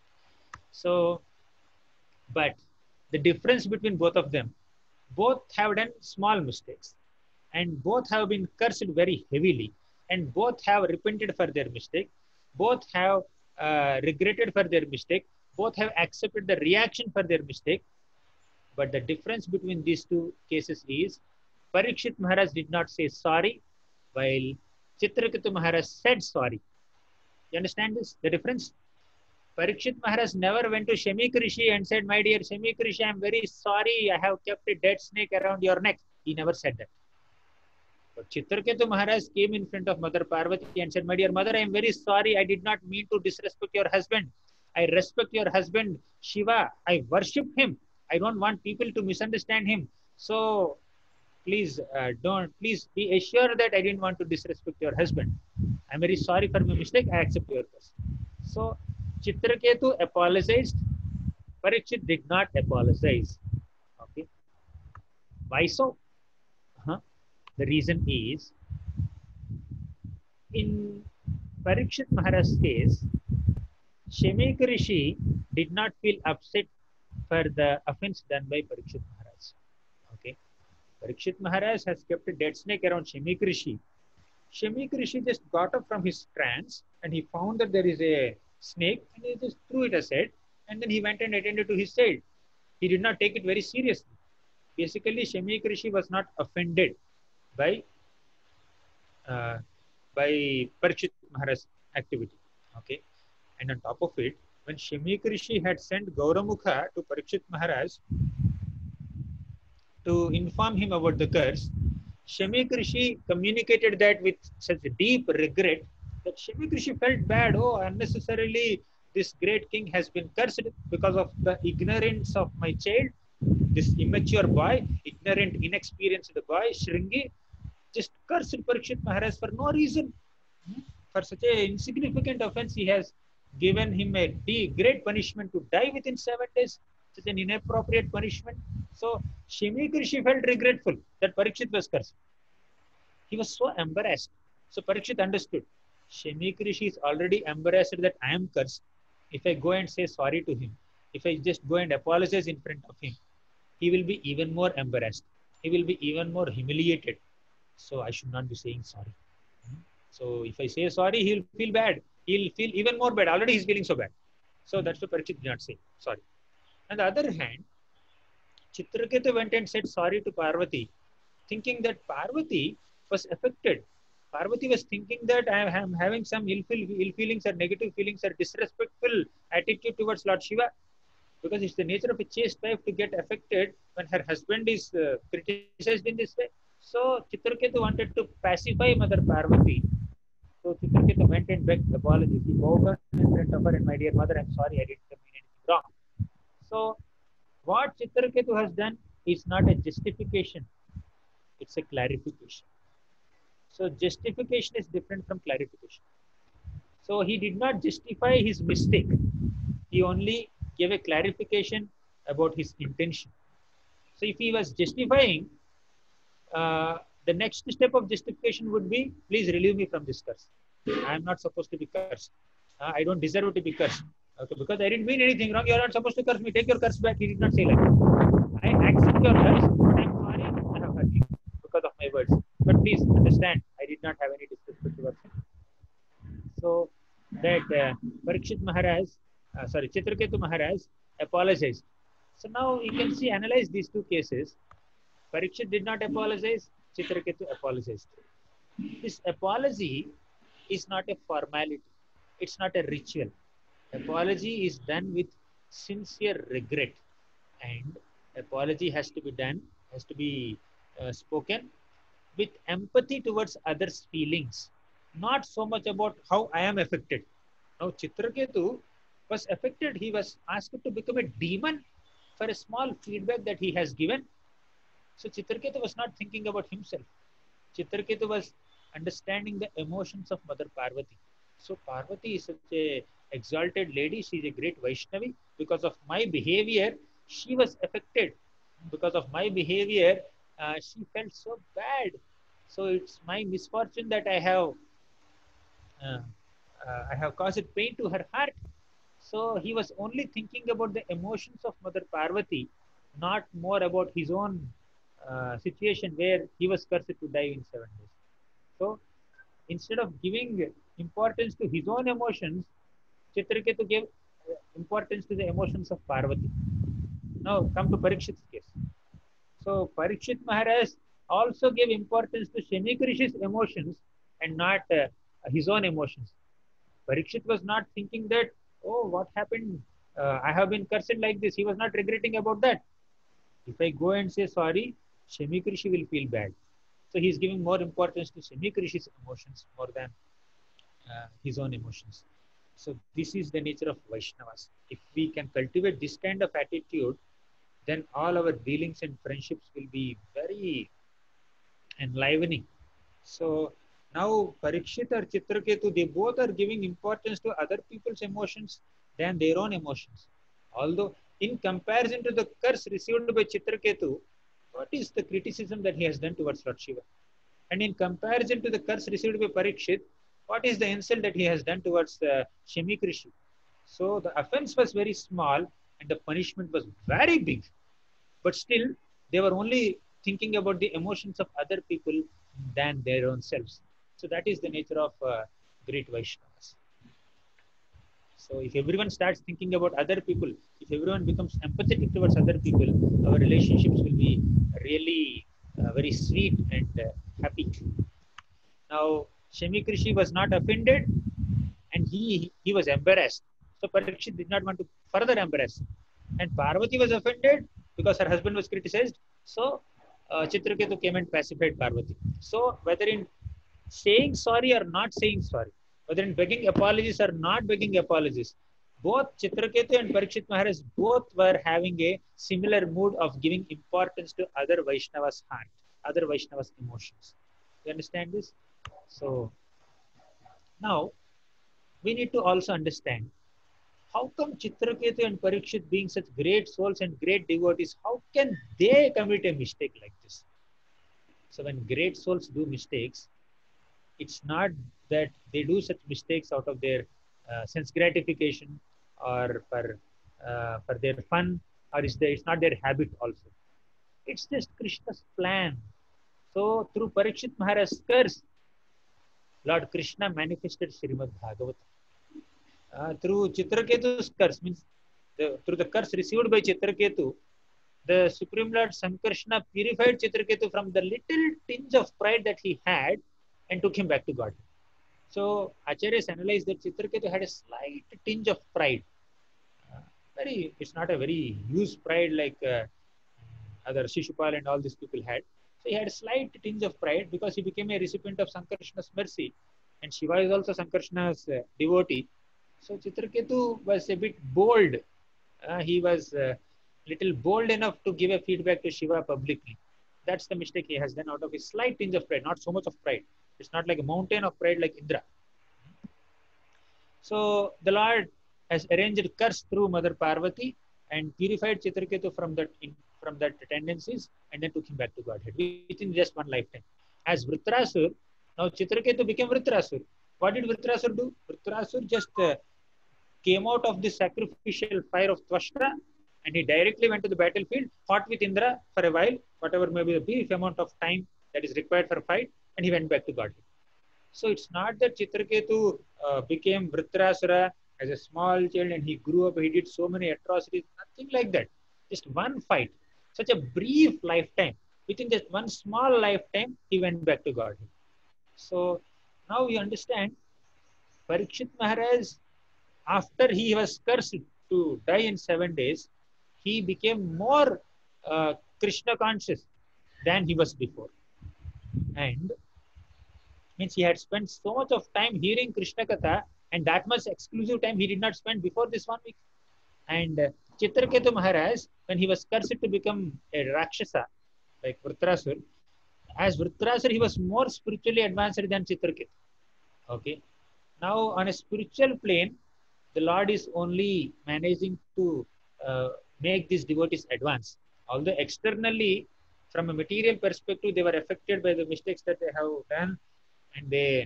So, but the difference between both of them, both have done small mistakes, and both have been cursed very heavily, and both have repented for their mistake, both have uh, regretted for their mistake, both have accepted the reaction for their mistake. But the difference between these two cases is Parikshit Maharaj did not say sorry, while Chitraketu Maharaj said sorry. You understand this? The difference? Parikshit Maharaj never went to Shamik Rishi and said, "My dear Shamik Rishi, I am very sorry, I have kept a dead snake around your neck." He never said that. But Chitraketu Maharaj came in front of Mother Parvati and said, "My dear mother, I am very sorry. I did not mean to disrespect your husband. I respect your husband, Shiva. I worship him. I don't want people to misunderstand him. So please uh, don't, please be assured that I didn't want to disrespect your husband. I'm very sorry for my mistake. I accept your curse." So Chitraketu apologized. Parikshit did not apologize. Okay. Why so? Uh-huh. The reason is, in Parikshit Maharaj's case, Shamik Rishi did not feel upset for the offense done by Parikshit Maharaj. Okay. Parikshit Maharaj has kept a dead snake around Shamik Rishi. Shamik Rishi just got up from his trance and he found that there is a snake and he just threw it aside, and then he went and attended to his child. He did not take it very seriously. Basically, Shamik Rishi was not offended by uh, by Parikshit Maharaj's activity. Okay. And on top of it, when Shamik Rishi had sent Gauramukha to Parikshit Maharaj to inform him about the curse, Shamik Rishi communicated that with such deep regret that Shamik Rishi felt bad. Oh, unnecessarily this great king has been cursed because of the ignorance of my child, this immature boy, ignorant, inexperienced boy, Shringi, just cursed Parikshit Maharaj for no reason. For such an insignificant offense, he has given him a great punishment to die within seven days. Such an inappropriate punishment. So Shamik Rishi felt regretful that Parikshit was cursed. He was so embarrassed. So Parikshit understood. Shamik Rishi is already embarrassed that I am cursed. If I go and say sorry to him, if I just go and apologize in front of him, he will be even more embarrassed. He will be even more humiliated. So I should not be saying sorry. So if I say sorry, he'll feel bad. He'll feel even more bad. Already he's feeling so bad. So that's why Parikshit did not say sorry. On the other hand, Chitraketu went and said sorry to Parvati, thinking that Parvati was affected. Parvati was thinking that I am having some ill, feel, ill feelings or negative feelings or disrespectful attitude towards Lord Shiva, because it's the nature of a chaste wife to get affected when her husband is uh, criticized in this way. So Chitraketu wanted to pacify Mother Parvati. So Chitraketu went and begged apologies. He bowed down in front of her, and my dear mother, I'm sorry, I didn't mean anything wrong. So what Chitraketu has done is not a justification, it's a clarification. So justification is different from clarification. So he did not justify his mistake. He only gave a clarification about his intention. So if he was justifying, uh, the next step of justification would be, please relieve me from this curse. I am not supposed to be cursed. Uh, I don't deserve to be cursed. Okay, because I didn't mean anything wrong. You are not supposed to curse me. Take your curse back. He did not say like that. I accept your curse, but I'm sorry I have hurt you because of my words. But please understand, I did not have any disrespect towards him. So that uh, Parikshit Maharaj, uh, sorry, Chitraketu Maharaj apologized. So now you can see, analyze these two cases. Parikshit did not apologize, Chitraketu apologized. This apology is not a formality, it's not a ritual. Apology is done with sincere regret, and apology has to be done, has to be uh, spoken with empathy towards others' feelings, not so much about how I am affected. Now, Chitraketu was affected. He was asked to become a demon for a small feedback that he has given. So, Chitraketu was not thinking about himself. Chitraketu was understanding the emotions of Mother Parvati. So, Parvati is such a exalted lady. She is a great Vaishnavi. Because of my behavior, she was affected. Because of my behavior, uh, she felt so bad. So it's my misfortune that I have uh, uh, I have caused pain to her heart. So he was only thinking about the emotions of Mother Parvati, not more about his own uh, situation where he was cursed to die in seven days. So instead of giving importance to his own emotions, Chitraketu gave uh, importance to the emotions of Parvati. Now come to Parikshit's case. So Parikshit Maharaj also gave importance to Shemikrishi's emotions and not uh, his own emotions. Parikshit was not thinking that, oh, what happened? Uh, I have been cursed like this. He was not regretting about that. If I go and say sorry, Shemikrishi will feel bad. So he is giving more importance to Shemikrishi's emotions more than uh, his own emotions. So this is the nature of Vaishnavas. If we can cultivate this kind of attitude, then all our dealings and friendships will be very enlivening. So now Parikshit or Chitraketu, they both are giving importance to other people's emotions than their own emotions. Although in comparison to the curse received by Chitraketu, what is the criticism that he has done towards Lord Shiva? And in comparison to the curse received by Parikshit, what is the insult that he has done towards uh, Shemikrishi? So the offense was very small and the punishment was very big. But still, they were only thinking about the emotions of other people than their own selves. So that is the nature of uh, great Vaishnavas. So if everyone starts thinking about other people, if everyone becomes empathetic towards other people, our relationships will be really uh, very sweet and uh, happy. Now, Shemikrishi was not offended and he, he was embarrassed. So Parikshit did not want to further embarrass. And Parvati was offended because her husband was criticized. So uh, Chitraketu came and pacified Parvati. So whether in saying sorry or not saying sorry, whether in begging apologies or not begging apologies, both Chitraketu and Parikshit Maharaj both were having a similar mood of giving importance to other Vaishnavas' heart, other Vaishnavas' emotions. You understand this? So now we need to also understand how come Chitraketu and Parikshit, being such great souls and great devotees, how can they commit a mistake like this? So when great souls do mistakes, it's not that they do such mistakes out of their uh, sense gratification or for uh, for their fun, or it's, their, it's not their habit also. It's just Krishna's plan. So through Parikshit Maharaj's curse, Lord Krishna manifested Srimad Bhagavatam. Uh, through Chitraketu's curse, means the, through the curse received by Chitraketu, the Supreme Lord Sankarshana purified Chitraketu from the little tinge of pride that he had and took him back to God. So Acharyas analyzed that Chitraketu had a slight tinge of pride. Uh, very, it's not a very huge pride like uh, other Shishupal and all these people had. So he had a slight tinge of pride because he became a recipient of Sankarshana's mercy. And Shiva is also Sankarshana's uh, devotee. So Chitraketu was a bit bold. Uh, he was a uh, little bold enough to give a feedback to Shiva publicly. That's the mistake he has done out of his slight tinge of pride, not so much of pride. It's not like a mountain of pride like Indra. So the Lord has arranged curse through Mother Parvati and purified Chitraketu from that from that tendencies and then took him back to Godhead within just one lifetime. As Vritrasur, now Chitraketu became Vritrasur. What did Vritrasur do? Vritrasur just uh, came out of the sacrificial fire of Twashta and he directly went to the battlefield, fought with Indra for a while, whatever may be the brief amount of time that is required for a fight, and he went back to Godhead. So it's not that Chitraketu uh, became Vritrasura as a small child and he grew up, he did so many atrocities, nothing like that. Just one fight, such a brief lifetime. Within just one small lifetime, he went back to Godhead. So now we understand Parikshit Maharaj, after he was cursed to die in seven days, he became more uh, Krishna conscious than he was before. And means he had spent so much of time hearing Krishna Katha and that much exclusive time he did not spend before this one week. And uh, Chitraketu Maharaj, when he was cursed to become a Rakshasa, like Vritrasur, as Vritrasur, he was more spiritually advanced than Chitraketu. Okay. Now, on a spiritual plane, the Lord is only managing to uh, make these devotees advance. Although externally, from a material perspective, they were affected by the mistakes that they have done, and they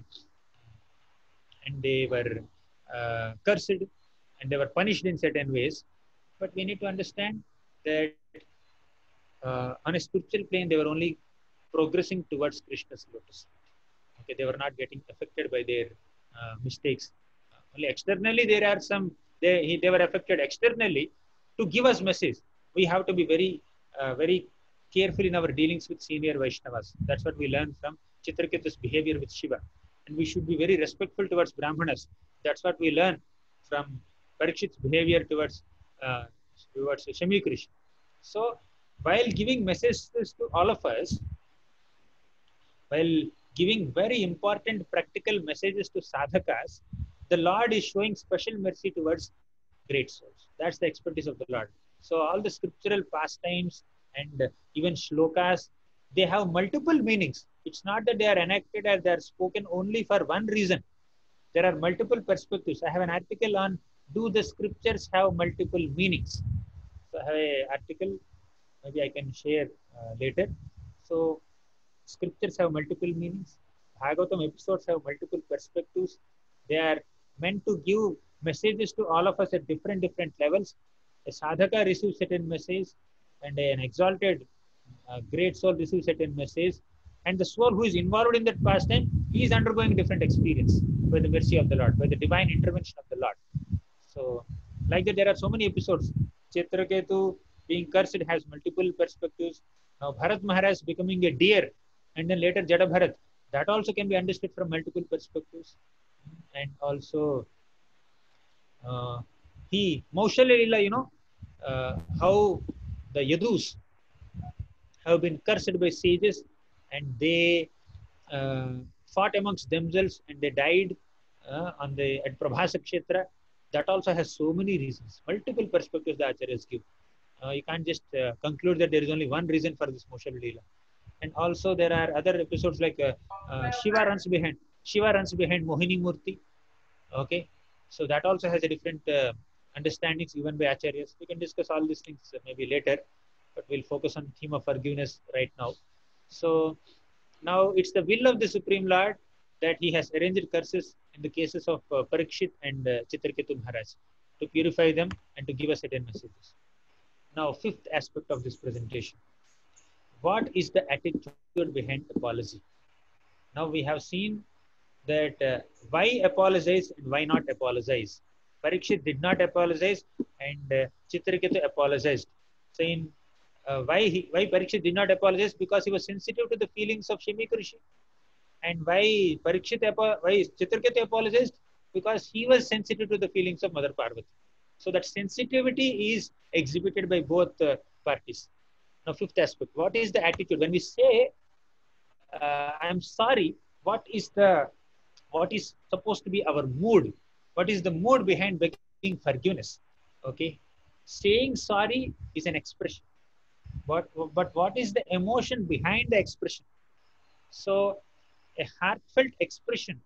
and they were uh, cursed, and they were punished in certain ways. But we need to understand that uh, on a spiritual plane, they were only progressing towards Krishna's lotus. Okay, they were not getting affected by their uh, mistakes. Uh, only externally, there are some, they, they were affected externally to give us message. We have to be very, uh, very careful in our dealings with senior Vaishnavas. That's what we learn from Chitraketu's behavior with Shiva. And we should be very respectful towards Brahmanas. That's what we learn from Parikshit's behavior towards, uh, towards Shami Krishna. So, while giving messages to all of us, while giving very important practical messages to sadhakas, the Lord is showing special mercy towards great souls. That's the expertise of the Lord. So all the scriptural pastimes and even shlokas, they have multiple meanings. It's not that they are enacted as they are spoken only for one reason. There are multiple perspectives. I have an article on do the scriptures have multiple meanings? So I have an article, maybe I can share uh, later. So scriptures have multiple meanings. Bhagavatam episodes have multiple perspectives. They are meant to give messages to all of us at different different levels. A sadhaka receives certain message, and an exalted uh, great soul receives certain message, and the soul who is involved in that pastime, he is undergoing different experience by the mercy of the Lord, by the divine intervention of the Lord. So, like that, there are so many episodes. Chitraketu being cursed has multiple perspectives. Now, Bharat Maharaj becoming a deer, and then later Jada Bharat. That also can be understood from multiple perspectives. And also, uh, he, Maushalya Lila, you know, uh, how the Yadus have been cursed by sages and they uh, fought amongst themselves and they died uh, on the at Prabhasa Kshetra. That also has so many reasons, multiple perspectives the Acharyas give. Uh, you can't just uh, conclude that there is only one reason for this Maushalya Lila. And also there are other episodes like uh, uh, Shiva runs behind Shiva runs behind Mohini Murti. Okay, so that also has a different uh, understandings given by Acharyas. We can discuss all these things uh, maybe later, but we'll focus on theme of forgiveness right now. So now it's the will of the Supreme Lord that he has arranged curses in the cases of uh, Parikshit and uh, Chitraketu Maharaj to purify them and to give us certain messages. Now, fifth aspect of this presentation. What is the attitude behind apology? Now we have seen that uh, why apologize and why not apologize. Parikshit did not apologize and uh, Chitraketu apologized, saying uh, why he, why Parikshit did not apologize because he was sensitive to the feelings of Shami Rishi, and why Parikshit why Chitraketu apologized because he was sensitive to the feelings of Mother Parvati. So that sensitivity is exhibited by both uh, parties. Now, fifth aspect, what is the attitude when we say uh, I am sorry? What is the what is supposed to be our mood? What is the mood behind begging forgiveness? Okay, saying sorry is an expression, but but what is the emotion behind the expression? So, a heartfelt expression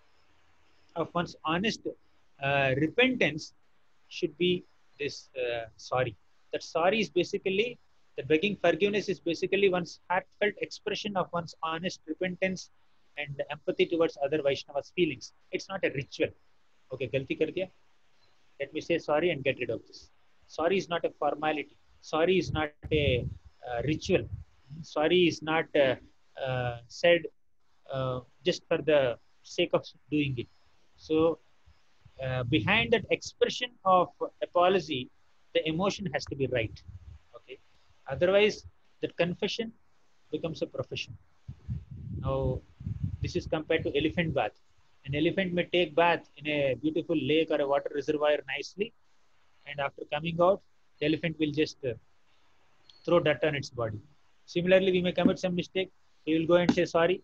of one's honest uh, repentance should be this uh, sorry. That sorry is basically The begging forgiveness is basically one's heartfelt expression of one's honest repentance and empathy towards other Vaishnavas' feelings. It's not a ritual. Okay, galti kar diya. Let me say sorry and get rid of this. Sorry is not a formality. Sorry is not a uh, ritual. Sorry is not uh, uh, said uh, just for the sake of doing it. So uh, behind that expression of apology, the emotion has to be right. Okay. Otherwise, that confession becomes a profession. Now, this is compared to elephant bath. An elephant may take bath in a beautiful lake or a water reservoir nicely, and after coming out, the elephant will just uh, throw dirt on its body. Similarly, we may commit some mistake. He will go and say sorry.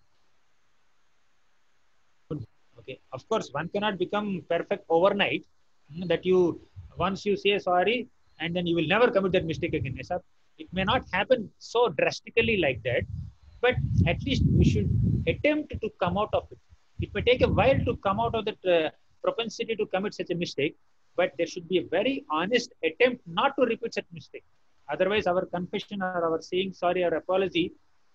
Okay, of course, one cannot become perfect overnight. mm, That you once you say sorry and then you will never commit that mistake again. Yes, sir. It may not happen so drastically like that, but at least we should attempt to come out of it. It may take a while to come out of that uh, propensity to commit such a mistake, but there should be a very honest attempt not to repeat such mistake. Otherwise, our confession or our saying sorry or apology,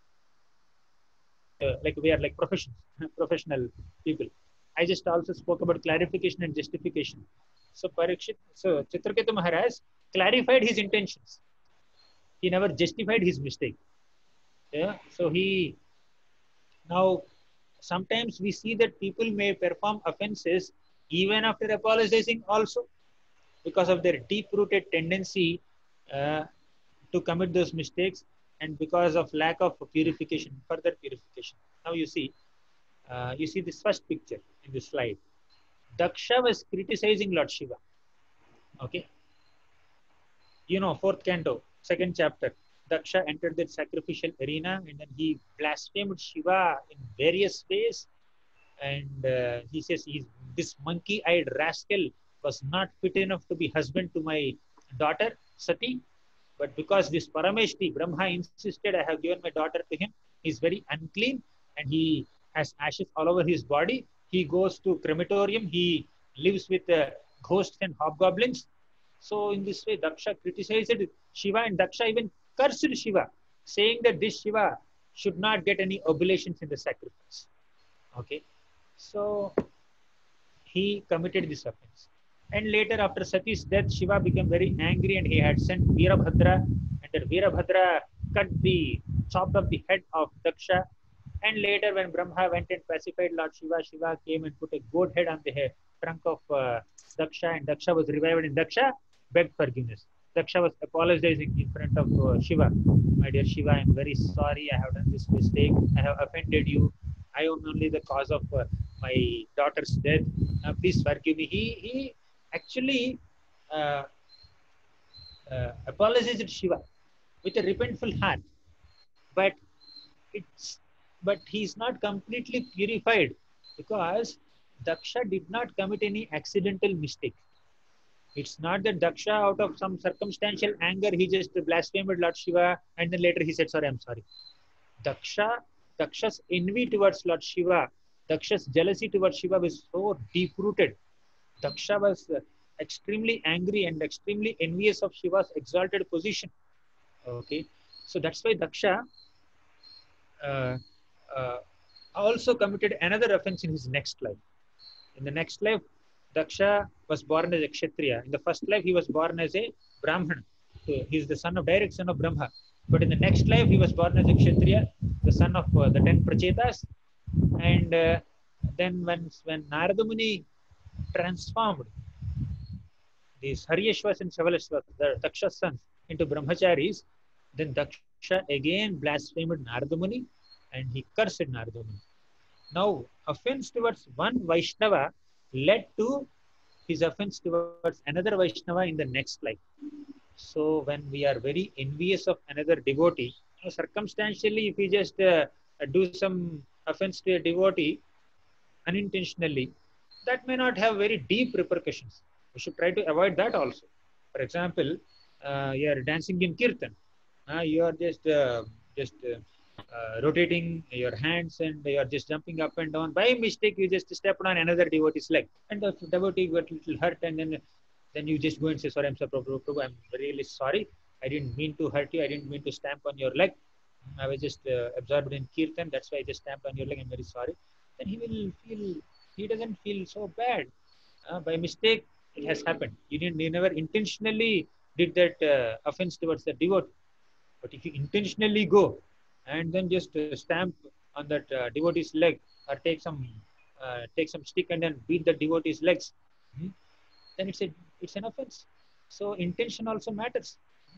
uh, like we are like professionals, professional people. I just also spoke about clarification and justification. So Parikshit, so Chitraketu Maharaj clarified his intentions. He never justified his mistake. Yeah. So he now sometimes we see that people may perform offenses even after apologizing also because of their deep-rooted tendency uh, to commit those mistakes and because of lack of purification, further purification. Now you see, uh, you see this first picture in this slide. Daksha was criticizing Lord Shiva. Okay. You know, fourth canto, second chapter. Daksha entered that sacrificial arena and then he blasphemed Shiva in various ways. And uh, he says, he's, this monkey-eyed rascal was not fit enough to be husband to my daughter, Sati. But because this Parameshti, Brahma insisted, I have given my daughter to him, he's very unclean and he has ashes all over his body. He goes to crematorium. He lives with uh, ghosts and hobgoblins. So in this way, Daksha criticized Shiva and Daksha even cursed Shiva, saying that this Shiva should not get any oblations in the sacrifice. Okay. So he committed this offense. And later, after Sati's death, Shiva became very angry and he had sent Veerabhadra. And that Veerabhadra cut the, chopped off the head of Daksha. And later, when Brahma went and pacified Lord Shiva, Shiva came and put a goat head on the head, trunk of uh, Daksha, and Daksha was revived. And Daksha begged forgiveness. Daksha was apologizing in front of uh, Shiva. My dear Shiva, I am very sorry. I have done this mistake. I have offended you. I am only the cause of uh, my daughter's death. Now, please forgive me. He, he actually uh, uh, apologized to Shiva with a repentful heart. But it's but he is not completely purified because Daksha did not commit any accidental mistake. It's not that Daksha, out of some circumstantial anger, he just blasphemed Lord Shiva and then later he said, sorry, I'm sorry. Daksha, Daksha's envy towards Lord Shiva, Daksha's jealousy towards Shiva was so deep-rooted. Daksha was uh, extremely angry and extremely envious of Shiva's exalted position. Okay, so that's why Daksha uh, uh, also committed another offense in his next life. In the next life, Daksha was born as a Kshatriya. In the first life, he was born as a Brahmana. So he is the son of direct son of Brahma. But in the next life, he was born as a Kshatriya, the son of uh, the ten Prachetas. And uh, then when, when Narada Muni transformed these Haryashvas and Shavalashvas, the Daksha's sons, into Brahmacharis, then Daksha again blasphemed Narada Muni and he cursed Narada Muni. Now, offense towards one Vaishnava led to his offense towards another Vaishnava in the next life. So, when we are very envious of another devotee, circumstantially, if we just uh, do some offense to a devotee unintentionally, that may not have very deep repercussions. We should try to avoid that also. For example, uh, you are dancing in kirtan. Uh, you are just uh, just uh, uh, rotating your hands and you are just jumping up and down. By mistake, you just stepped on another devotee's leg, and the devotee got a little hurt, and then then you just go and say, "Sorry, I'm sorry, Prabhu, Prabhu, I'm really sorry. I didn't mean to hurt you. I didn't mean to stamp on your leg. I was just uh, absorbed in kirtan. That's why I just stamped on your leg. I'm very sorry. Then he will feel, he doesn't feel so bad. Uh, by mistake, it has happened. You didn't, you never intentionally did that uh, offense towards the devotee. But if you intentionally go and then just uh, stamp on that uh, devotee's leg, or take some uh, take some stick and then beat the devotee's legs, hmm, then it's a it's an offense. So intention also matters.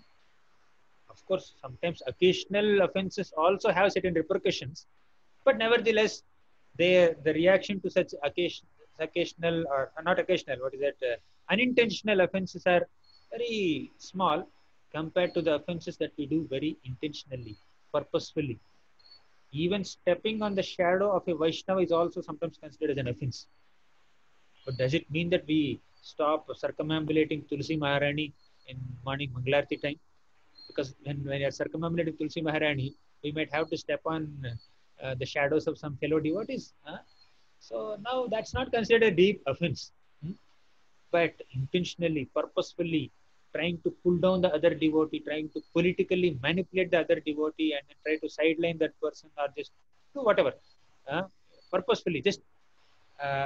Of course, sometimes occasional offenses also have certain repercussions, but nevertheless, they the reaction to such occasion, occasional or not occasional, what is that? Uh, unintentional offenses are very small compared to the offenses that we do very intentionally, purposefully. Even stepping on the shadow of a Vaishnava is also sometimes considered as an offense. But does it mean that we stop circumambulating Tulsi Maharani in morning Mangalarti time? Because when, when you're circumambulating Tulsi Maharani, we might have to step on uh, the shadows of some fellow devotees. Huh? So now that's not considered a deep offense. Hmm? But intentionally, purposefully trying to pull down the other devotee, trying to politically manipulate the other devotee and then try to sideline that person or just do whatever. Uh, purposefully, just uh,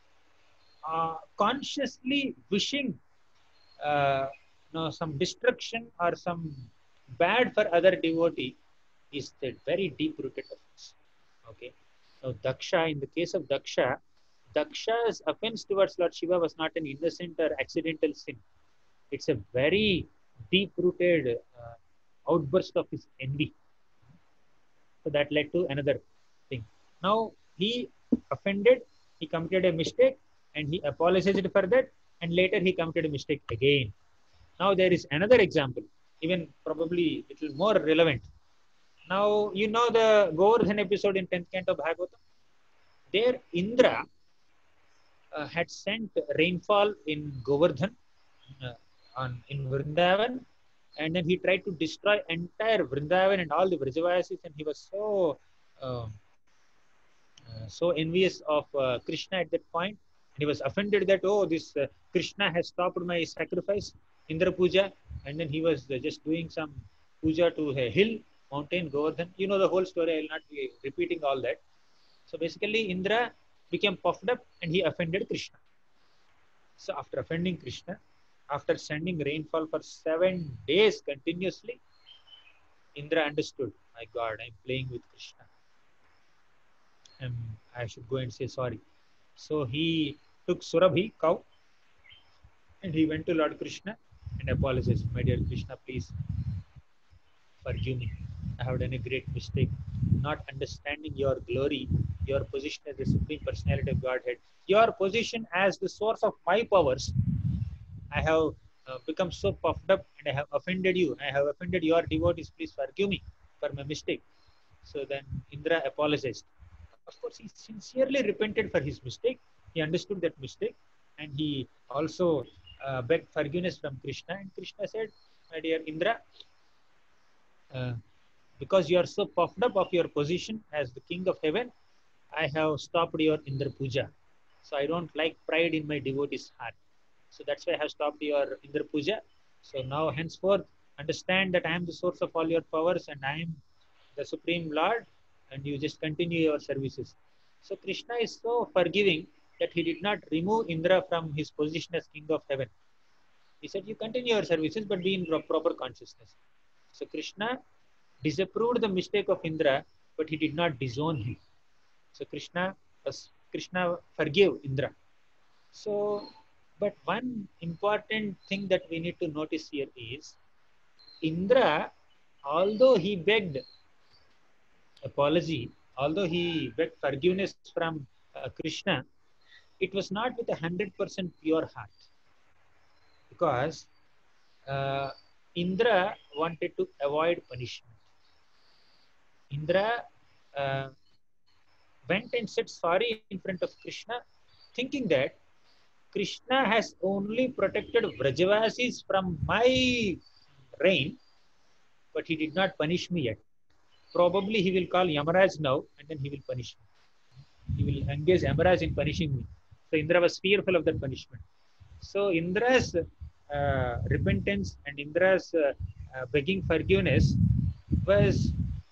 uh, consciously wishing uh, no, some destruction or some bad for other devotee is the very deep-rooted offense. Okay. Now, Daksha, in the case of Daksha, Daksha's offense towards Lord Shiva was not an innocent or accidental sin. It's a very deep-rooted uh, outburst of his envy. So that led to another thing. Now he offended, he committed a mistake, and he apologized for that, and later he committed a mistake again. Now there is another example, even probably little more relevant. Now you know the Govardhan episode in tenth canto of Bhagavatam. There Indra uh, had sent rainfall in Govardhan uh, on in Vrindavan, and then he tried to destroy entire Vrindavan and all the Vrajavasis, and he was so uh, uh, so envious of uh, Krishna at that point. And he was offended that, oh, this uh, Krishna has stopped my sacrifice, Indra Puja. And then he was uh, just doing some puja to a hill, mountain, Govardhan. You know the whole story. I will not be repeating all that. So basically, Indra became puffed up and he offended Krishna. So after offending Krishna, after sending rainfall for seven days continuously, Indra understood, my God, I'm playing with Krishna. Um, I should go and say sorry. So he took Surabhi, cow, and he went to Lord Krishna and apologized. My dear Krishna, please forgive me. I have done a great mistake. Not understanding your glory, your position as the Supreme Personality of Godhead, your position as the source of my powers. I have uh, become so puffed up and I have offended you. I have offended your devotees. Please forgive me for my mistake. So then Indra apologized. Of course, he sincerely repented for his mistake. He understood that mistake and he also uh, begged forgiveness from Krishna. And Krishna said, my dear Indra, uh, because you are so puffed up of your position as the king of heaven, I have stopped your Indra Puja. So I don't like pride in my devotee's heart. So that's why I have stopped your Indra Puja. So now henceforth, understand that I am the source of all your powers and I am the Supreme Lord, and you just continue your services. So Krishna is so forgiving that he did not remove Indra from his position as king of heaven. He said, you continue your services, but be in proper consciousness. So Krishna disapproved the mistake of Indra, but he did not disown him. So Krishna was, Krishna forgave Indra. So, but one important thing that we need to notice here is Indra, although he begged apology, although he begged forgiveness from uh, Krishna, it was not with a hundred percent pure heart, because uh, Indra wanted to avoid punishment. Indra uh, went and said sorry in front of Krishna, thinking that Krishna has only protected Vrajavasis from my reign, but he did not punish me yet. Probably he will call Yamaraj now and then he will punish me. He will engage Yamaraj in punishing me. So Indra was fearful of that punishment. So Indra's uh, repentance and Indra's uh, uh, begging forgiveness was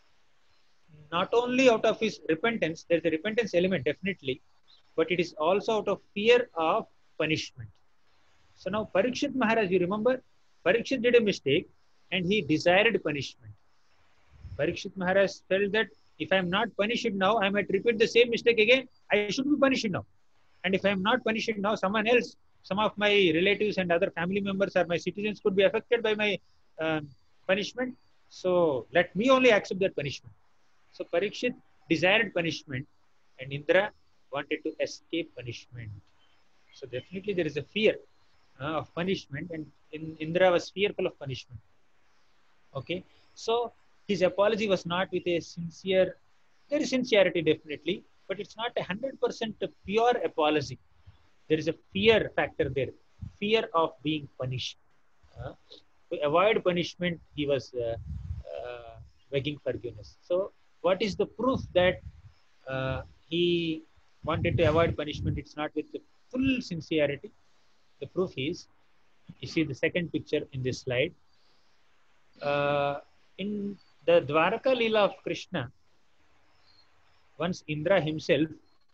not only out of his repentance, there's a repentance element definitely, but it is also out of fear of punishment. So now Parikshit Maharaj, you remember, Parikshit did a mistake and he desired punishment. Parikshit Maharaj felt that if I am not punished now, I might repeat the same mistake again. I should be punished now. And if I am not punished now, someone else, some of my relatives and other family members or my citizens could be affected by my um, punishment. So let me only accept that punishment. So Parikshit desired punishment and Indra wanted to escape punishment. So definitely there is a fear uh, of punishment, and in, Indra was fearful of punishment. Okay, so his apology was not with a sincere, there is sincerity definitely, but it's not a hundred percent pure apology. There is a fear factor there, fear of being punished. Uh, to avoid punishment, he was uh, uh, begging forgiveness. So, what is the proof that uh, he wanted to avoid punishment? It's not with the full sincerity. The proof is, you see the second picture in this slide. Uh, in the Dwaraka Leela of Krishna, once Indra himself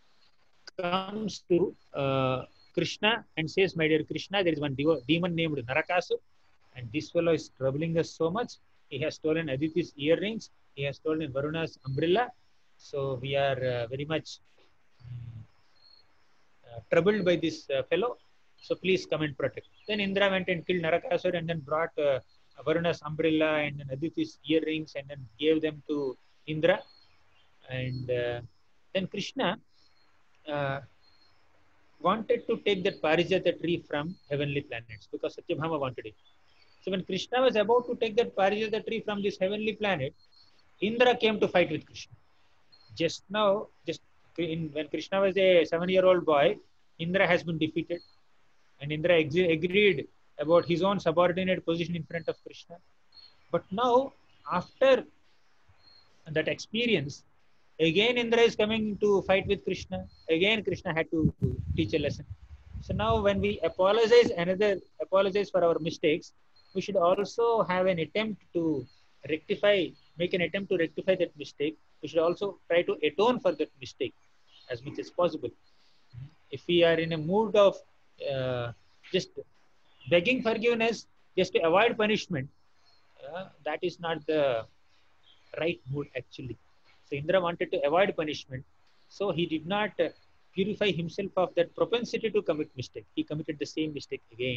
comes to uh, Krishna and says, "My dear Krishna, there is one demon named Narakasu, and this fellow is troubling us so much. He has stolen Aditi's earrings, he has stolen Varuna's umbrella, so we are uh, very much um, uh, troubled by this uh, fellow. So please come and protect." Then Indra went and killed Narakasur and then brought uh, Varuna's umbrella and then Aditi's earrings and then gave them to Indra. And uh, then Krishna uh, wanted to take that Parijata tree from heavenly planets because Satyabhama wanted it. So when Krishna was about to take that Parijata tree from this heavenly planet, Indra came to fight with Krishna. Just now, just in, when Krishna was a seven-year-old boy, Indra has been defeated. And Indra agreed about his own subordinate position in front of Krishna. But now, after that experience, again Indra is coming to fight with Krishna. Again, Krishna had to teach a lesson. So now when we apologize, another apologize for our mistakes, we should also have an attempt to rectify, make an attempt to rectify that mistake. We should also try to atone for that mistake as much as possible. If we are in a mood of uh, just begging forgiveness just to avoid punishment, uh, that is not the right mood actually. So Indra wanted to avoid punishment, so he did not uh, purify himself of that propensity to commit mistake. He committed the same mistake again.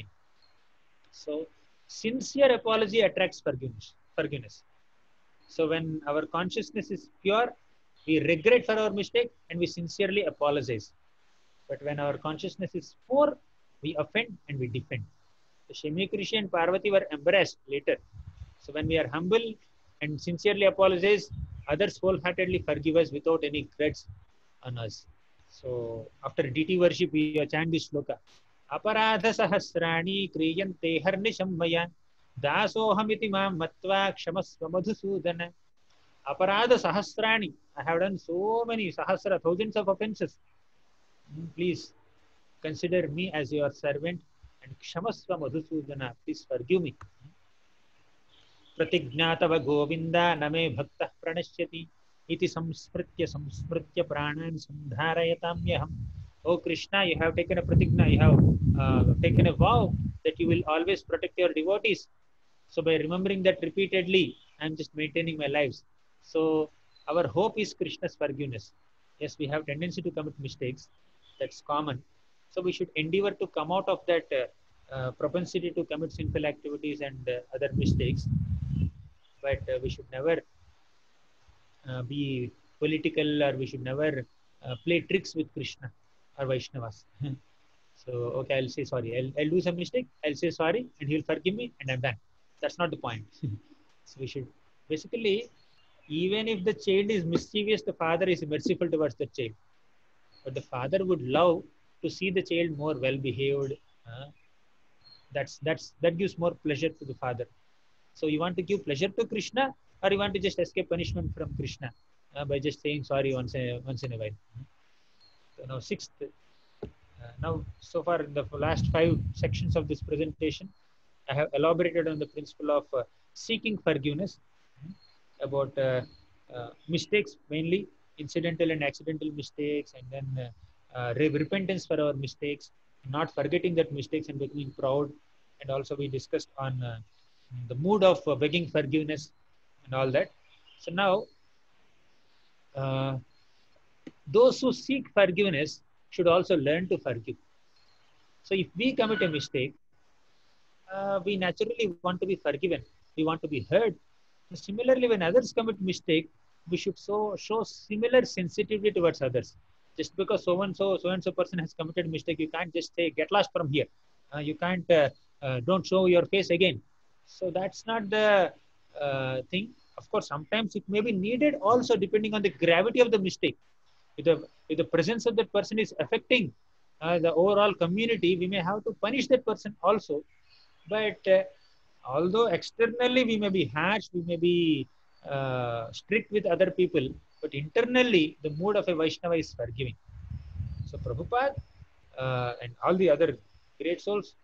So sincere apology attracts forgiveness. Forgiveness. So when our consciousness is pure, we regret for our mistake and we sincerely apologize. But when our consciousness is poor, we offend and we defend. So Shemikrishi and Parvati were embarrassed later. So when we are humble and sincerely apologize, others wholeheartedly forgive us without any grudge on us. So after deity worship, we chant this shloka. Aparadha sahasrani kriyante harnisham maya dasohamiti mam matva kshamasva madhusudana. Aparadha sahasrani. I have done so many sahasra, thousands of offenses. Please consider me as your servant and kshamasva madhusudana. Please forgive me. Pratignatava govinda name bhakta pranashyati iti samsmritya samsmritya pranan sandharayatamyaham. Oh Krishna, you have taken a pratigna, you have uh, taken a vow that you will always protect your devotees. So by remembering that repeatedly, I am just maintaining my lives. So our hope is Krishna's forgiveness. Yes, we have tendency to commit mistakes. That's common. So we should endeavor to come out of that uh, uh, propensity to commit sinful activities and uh, other mistakes. But uh, we should never uh, be political, or we should never uh, play tricks with Krishna or Vaishnavas. So, okay, I'll say sorry. I'll, I'll do some mistake. I'll say sorry and he'll forgive me and I'm done. That's not the point. So we should basically, even if the child is mischievous, the father is merciful towards the child. But the father would love to see the child more well-behaved. Uh, that's, that's, that gives more pleasure to the father. So you want to give pleasure to Krishna, or you want to just escape punishment from Krishna uh, by just saying sorry once, a, once in a while. So now sixth, uh, now so far in the last five sections of this presentation, I have elaborated on the principle of uh, seeking forgiveness, about uh, uh, mistakes, mainly incidental and accidental mistakes, and then uh, uh, repentance for our mistakes, not forgetting that mistakes and becoming proud. And also we discussed on uh, the mood of uh, begging forgiveness and all that. So now, uh, those who seek forgiveness should also learn to forgive. So if we commit a mistake, uh, we naturally want to be forgiven. We want to be heard. So similarly, when others commit mistake, we should so show similar sensitivity towards others. Just because so and so so and so person has committed mistake, you can't just say get lost from here. Uh, you can't uh, uh, don't show your face again. So that's not the uh, thing. Of course, sometimes it may be needed also depending on the gravity of the mistake. If the if the presence of that person is affecting uh, the overall community, we may have to punish that person also. But uh, although externally we may be harsh, we may be uh, strict with other people, but internally the mood of a Vaishnava is forgiving. So Prabhupada uh, and all the other great souls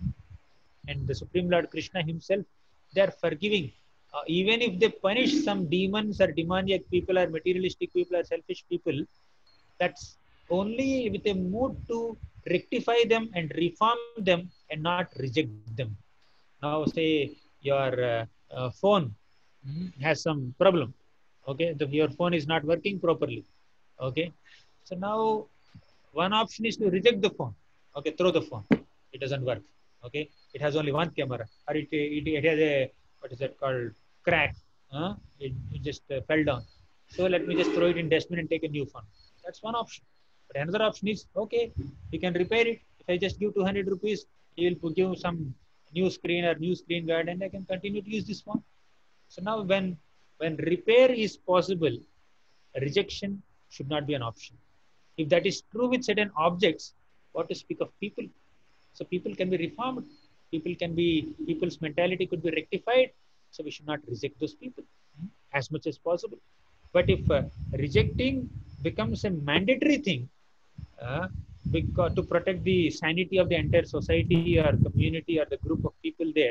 and the Supreme Lord Krishna himself, they are forgiving. Uh, even if they punish some demons or demoniac people or materialistic people or selfish people, that's only with a mood to rectify them and reform them and not reject them. Now, say your uh, uh, phone mm, has some problem. Okay, the, your phone is not working properly. Okay, so now one option is to reject the phone. Okay, throw the phone. It doesn't work. Okay, it has only one camera, or it it, it has a, what is that called, crack. Huh? It, it just uh, fell down. So let me just throw it in dustbin and take a new phone. That's one option. But another option is, okay, you can repair it. If I just give two hundred rupees, he will give some new screen or new screen guard, and I can continue to use this phone. So now when when repair is possible, rejection should not be an option. If that is true with certain objects, what to speak of people? So people can be reformed. People can be people's mentality could be rectified. So we should not reject those people as much as possible. But if uh, rejecting becomes a mandatory thing, uh, because to protect the sanity of the entire society or community or the group of people there,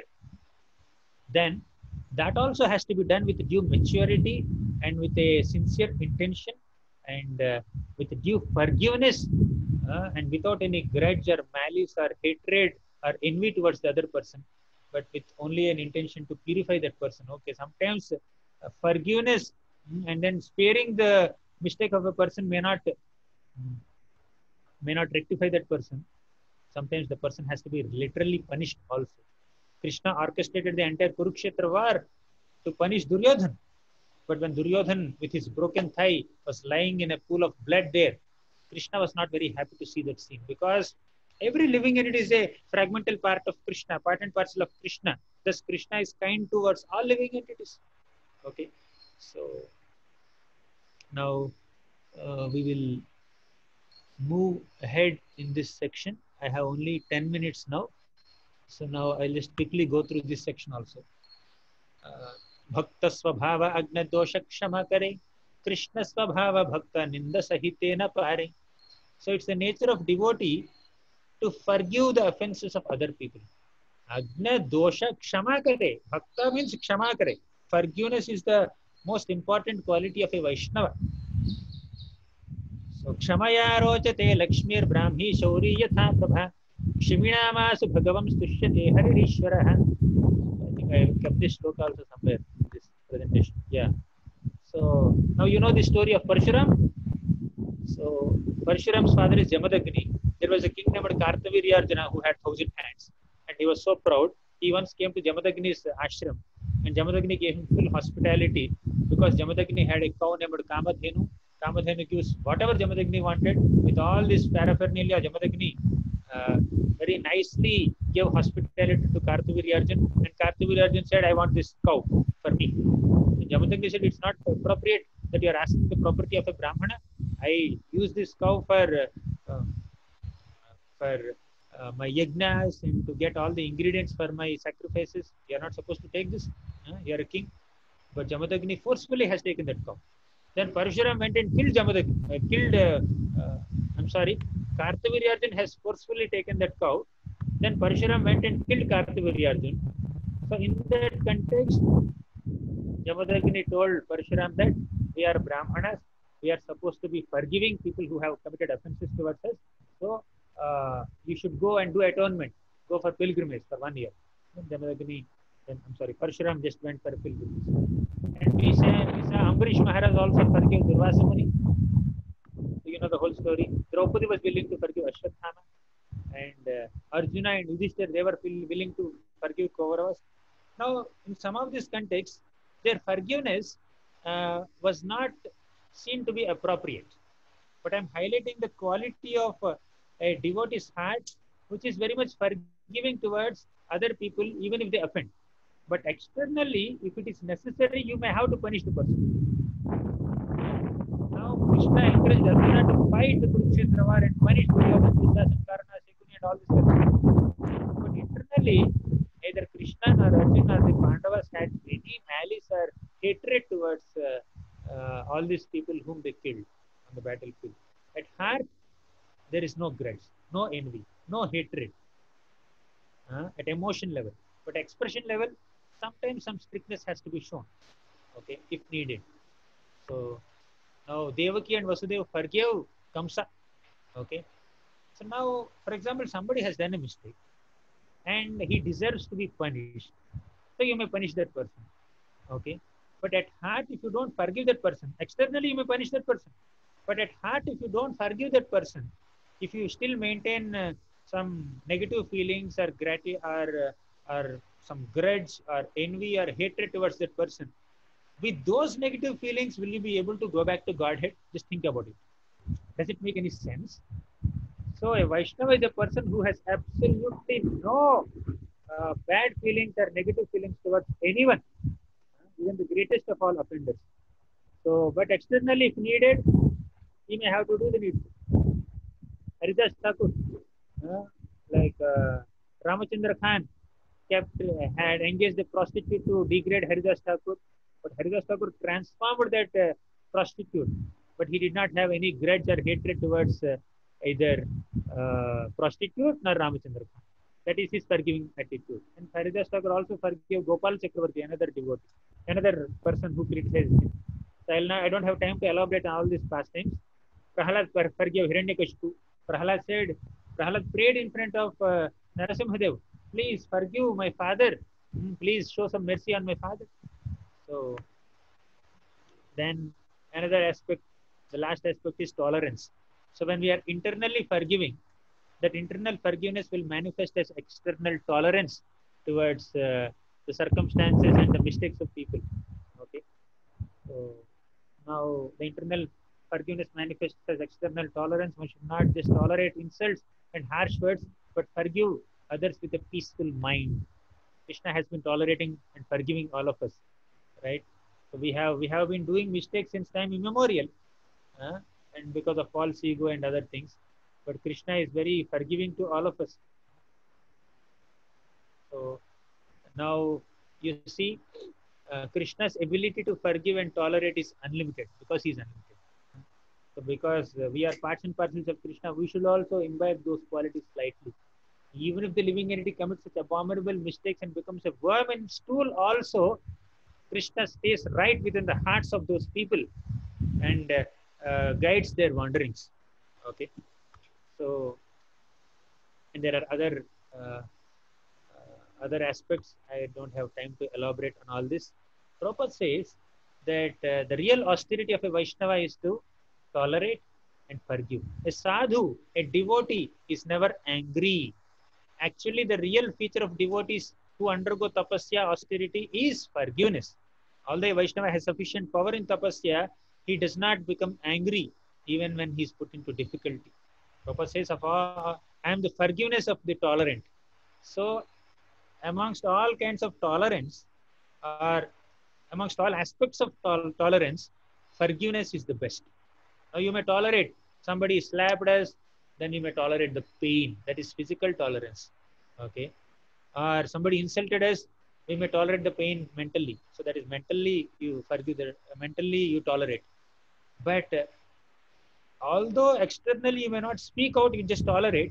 then that also has to be done with due maturity and with a sincere intention and uh, with due forgiveness, uh, and without any grudge or malice or hatred or envy towards the other person, but with only an intention to purify that person. Okay, sometimes uh, forgiveness mm, and then sparing the mistake of a person may not mm, may not rectify that person. Sometimes the person has to be literally punished also. Krishna orchestrated the entire Kurukshetra war to punish Duryodhan. But when Duryodhan, with his broken thigh, was lying in a pool of blood there, Krishna was not very happy to see that scene, because every living entity is a fragmental part of Krishna, part and parcel of Krishna. Thus, Krishna is kind towards all living entities. Okay, so now uh, we will move ahead in this section. I have only ten minutes now. So now I'll just quickly go through this section also. भक्त स्वभाव अग्न दोष क्षमा करे कृष्ण स्वभाव भक्त निंद सहिते न पारे. So it's the nature of devotee to forgive the offenses of other people. Agna dosha kshama kare. Bhakta means kshama kare. Forgiveness is the most important quality of a Vaishnava. So kshamaya rochate lakshmir brahmi shauri yatha prabha shiminamasu bhagavam stushyate haririshwarah. I think I kept this shloka also somewhere in this presentation. Yeah. So now you know the story of Parshuram. So Parshuram's father is Jamadagni. There was a king named Kartaviryarjuna who had thousand hands, and he was so proud. He once came to Jamadagni's ashram, and Jamadagni gave him full hospitality because Jamadagni had a cow named Kamadhenu. Kamadhenu gives whatever Jamadagni wanted with all this paraphernalia. Jamadagni uh, very nicely gave hospitality to Kartaviryarjuna, and Kartaviryarjuna said, "I want this cow for me." And Jamadagni said, "It's not appropriate that you are asking the property of a Brahmana. I use this cow for uh, for uh, my yajnas and to get all the ingredients for my sacrifices. You are not supposed to take this. Uh, you are a king." But Jamadagni forcefully has taken that cow. Then Parshuram went and killed Jamadagni. Uh, killed. Uh, uh, I'm sorry. Kartaviryarjuna has forcefully taken that cow. Then Parshuram went and killed Kartavirya. So in that context, Jamadagni told Parshuram that we are Brahmanas, we are supposed to be forgiving people who have committed offenses towards us. So uh, you should go and do atonement, go for pilgrimage for one year. Then Jamadagni, then I'm sorry, Parshuram just went for a pilgrimage. And we say, we say Ambarish Maharaj also forgave Durvasa Muni. So you know the whole story. Draupadi was willing to forgive Ashwatthama, and uh, Arjuna and Yudhishthir, they were willing to forgive Kauravas. Now, in some of these contexts, their forgiveness uh, was not seen to be appropriate. But I'm highlighting the quality of uh, a devotee's heart, which is very much forgiving towards other people, even if they offend. But externally, if it is necessary, you may have to punish the person. Now, Krishna encouraged Arjuna to fight the Kurukshetra war and punish Duryodhana, Duryodhana, Karna, Shakuni, and all this. But internally, neither Krishna nor Arjuna nor the Pandavas had any malice or hatred towards uh, uh, all these people whom they killed on the battlefield. At heart, there is no grudge, no envy, no hatred uh, at emotion level. But expression level, sometimes some strictness has to be shown, okay, if needed. So now Devaki and Vasudeva forgave Kamsa, okay. So now, for example, somebody has done a mistake and he deserves to be punished. So you may punish that person, okay. But at heart, if you don't forgive that person, externally you may punish that person. But at heart, if you don't forgive that person, if you still maintain uh, some negative feelings or gratitude or, uh, or some grudge or envy or hatred towards that person, with those negative feelings, will you be able to go back to Godhead? Just think about it. Does it make any sense? So a Vaishnava is a person who has absolutely no uh, bad feelings or negative feelings towards anyone, even the greatest of all offenders. So, but externally, if needed, he may have to do the needful. Haridas Thakur, uh, like uh, Ramachandra Khan, kept uh, had engaged a prostitute to degrade Haridas Thakur, but Haridas Thakur transformed that uh, prostitute, but he did not have any grudge or hatred towards uh, either uh, prostitute nor Ramachandra Khan. That is his forgiving attitude. And Haridas Thakur also forgave Gopal Chakravarti, another devotee, another person who criticized him. So I'll not, I don't have time to elaborate on all these pastimes. Prahalad forgave Hiranyakashipu. Prahalad said, Prahalad prayed in front of uh, Narasimhadev, please forgive my father. Please show some mercy on my father. So then another aspect, the last aspect is tolerance. So when we are internally forgiving, that internal forgiveness will manifest as external tolerance towards uh, the circumstances and the mistakes of people. Okay. So now the internal forgiveness manifests as external tolerance. One should not just tolerate insults and harsh words, but forgive others with a peaceful mind. Krishna has been tolerating and forgiving all of us, right? So we have we have been doing mistakes since time immemorial, uh, and because of false ego and other things. But Krishna is very forgiving to all of us. So now you see, uh, Krishna's ability to forgive and tolerate is unlimited because he is unlimited. So because uh, we are parts and parcels of Krishna, we should also imbibe those qualities slightly. Even if the living entity commits such abominable mistakes and becomes a worm and stool also, Krishna stays right within the hearts of those people and uh, uh, guides their wanderings. Okay. So, and there are other uh, uh, other aspects. I don't have time to elaborate on all this. Prabhupada says that uh, the real austerity of a Vaishnava is to tolerate and forgive. A sadhu, a devotee, is never angry. Actually, the real feature of devotees who undergo tapasya, austerity, is forgiveness. Although a Vaishnava has sufficient power in tapasya, he does not become angry even when he is put into difficulty. Prabhupada says, of all, I am the forgiveness of the tolerant. So, amongst all kinds of tolerance, or amongst all aspects of tol tolerance, forgiveness is the best. Now, you may tolerate somebody slapped us, then you may tolerate the pain. That is physical tolerance. Okay. Or somebody insulted us, we may tolerate the pain mentally. So that is mentally you forgive, the, mentally you tolerate. But uh, although externally you may not speak out, you just tolerate.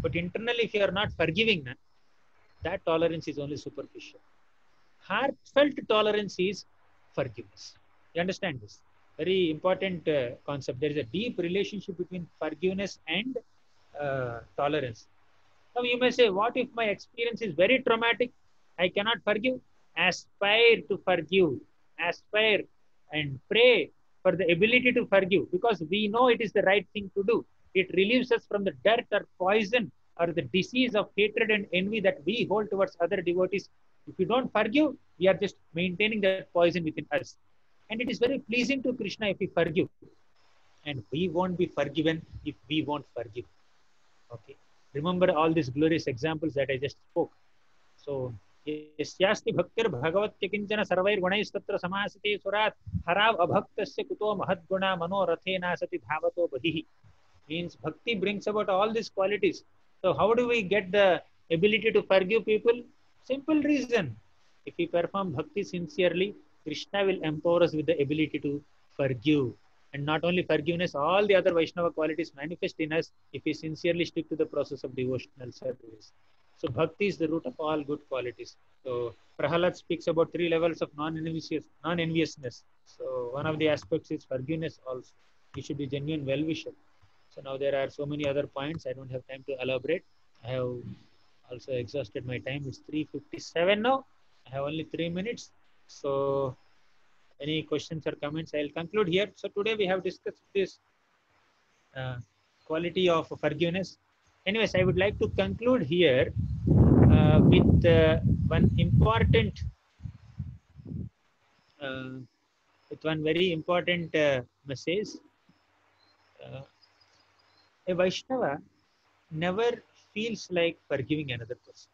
But internally, if you are not forgiving, that tolerance is only superficial. Heartfelt tolerance is forgiveness. You understand this? Very important uh, concept. There is a deep relationship between forgiveness and uh, tolerance. Now you may say, what if my experience is very traumatic? I cannot forgive. Aspire to forgive. Aspire and pray for the ability to forgive, because we know it is the right thing to do. It relieves us from the dirt or poison or the disease of hatred and envy that we hold towards other devotees. If you don't forgive, we are just maintaining that poison within us. And it is very pleasing to Krishna if we forgive. And we won't be forgiven if we won't forgive. Okay. Remember all these glorious examples that I just spoke. So, yasyasti bhaktir bhagavatya kinchana sarvair gunaiस्तत्र samasite surat harav abhaktasya kuto mahadguna mano rathena sati dhavato badihi. Means bhakti brings about all these qualities. So how do we get the ability to forgive people? Simple reason. If we perform bhakti sincerely, Krishna will empower us with the ability to forgive. And not only forgiveness, all the other Vaishnava qualities manifest in us if we sincerely stick to the process of devotional service. So bhakti is the root of all good qualities. So Prahalad speaks about three levels of non-envious, non-enviousness. So one of the aspects is forgiveness also. You should be genuine well-wisher. So now there are so many other points. I don't have time to elaborate. I have also exhausted my time. It's three fifty-seven now. I have only three minutes. So any questions or comments, I'll conclude here. So today we have discussed this uh, quality of forgiveness. Anyways, I would like to conclude here uh, with uh, one important, uh, with one very important uh, message. Uh, a Vaishnava never feels like forgiving another person.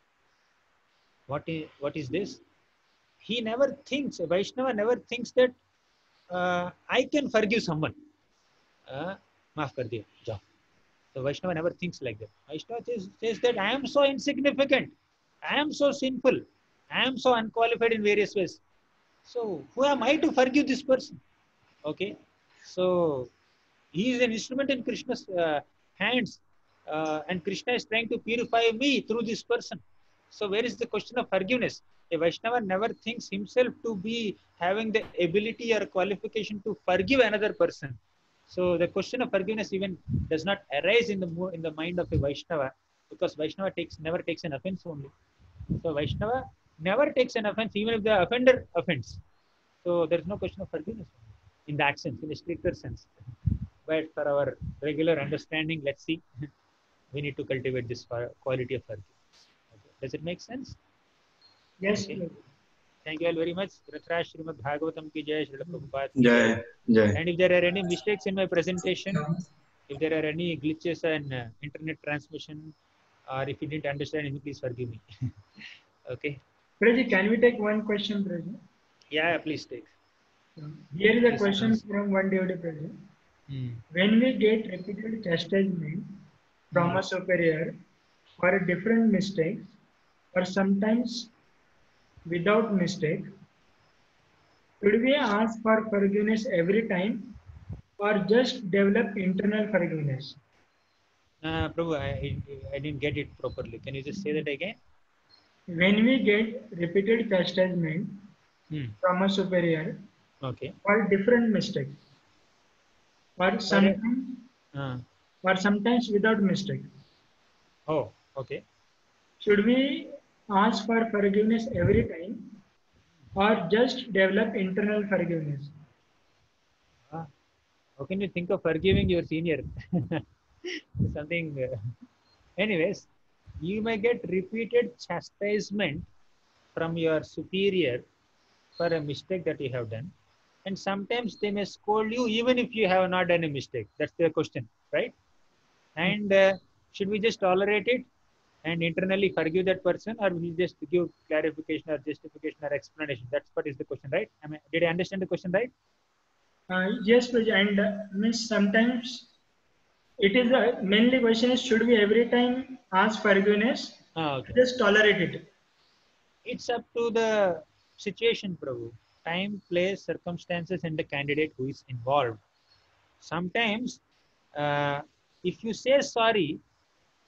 What is, what is this? He never thinks, a Vaishnava never thinks that uh, I can forgive someone. Uh, Maaf kar diya, jao. The Vaishnava never thinks like that. Vaishnava says, says that I am so insignificant, I am so sinful, I am so unqualified in various ways. So who am I to forgive this person? Okay. So he is an instrument in Krishna's uh, hands, uh, and Krishna is trying to purify me through this person. So where is the question of forgiveness? A Vaishnava never thinks himself to be having the ability or qualification to forgive another person. So the question of forgiveness even does not arise in the in the mind of a Vaishnava, because Vaishnava takes never takes an offense only. So Vaishnava never takes an offense even if the offender offends. So there is no question of forgiveness in that sense, in a stricter sense. But for our regular understanding, let's see, we need to cultivate this quality of forgiveness. Okay. Does it make sense? Yes. Okay. Thank you all very much. Rathra Srimad Bhagavatam ki jai, Srila Prabhupada ki Jai, jai. Jai. And if there are any mistakes in my presentation, if there are any glitches in uh, internet transmission, or if you didn't understand anything, please forgive me. Okay. Praji, can we take one question, Praji? Yeah, please take. Here is a Please question answer. from one devotee, Praji. Hmm. When we get repeated chastisement from Hmm. a superior for different mistakes, or sometimes without mistake, should we ask for forgiveness every time, or just develop internal forgiveness? Uh, Prabhu, I, I didn't get it properly. Can you just say that again? When we get repeated chastisement Hmm. from a superior Okay. for different mistakes, or sometimes, Uh, or sometimes without mistake, oh, okay. should we ask for forgiveness every time, or just develop internal forgiveness? Ah, how can you think of forgiving your senior? Something. Uh, anyways, you may get repeated chastisement from your superior for a mistake that you have done. And sometimes they may scold you even if you have not done a mistake. That's the question, right? And uh, should we just tolerate it and internally forgive that person, or we just give clarification or justification or explanation? That's what is the question, right? I mean, did I understand the question right? Uh, yes, Praji, and uh, means sometimes it is a mainly question is should we every time ask forgiveness, Ah, okay. just tolerate it? It's up to the situation, Prabhu. Time, place, circumstances, and the candidate who is involved. Sometimes, uh, if you say sorry,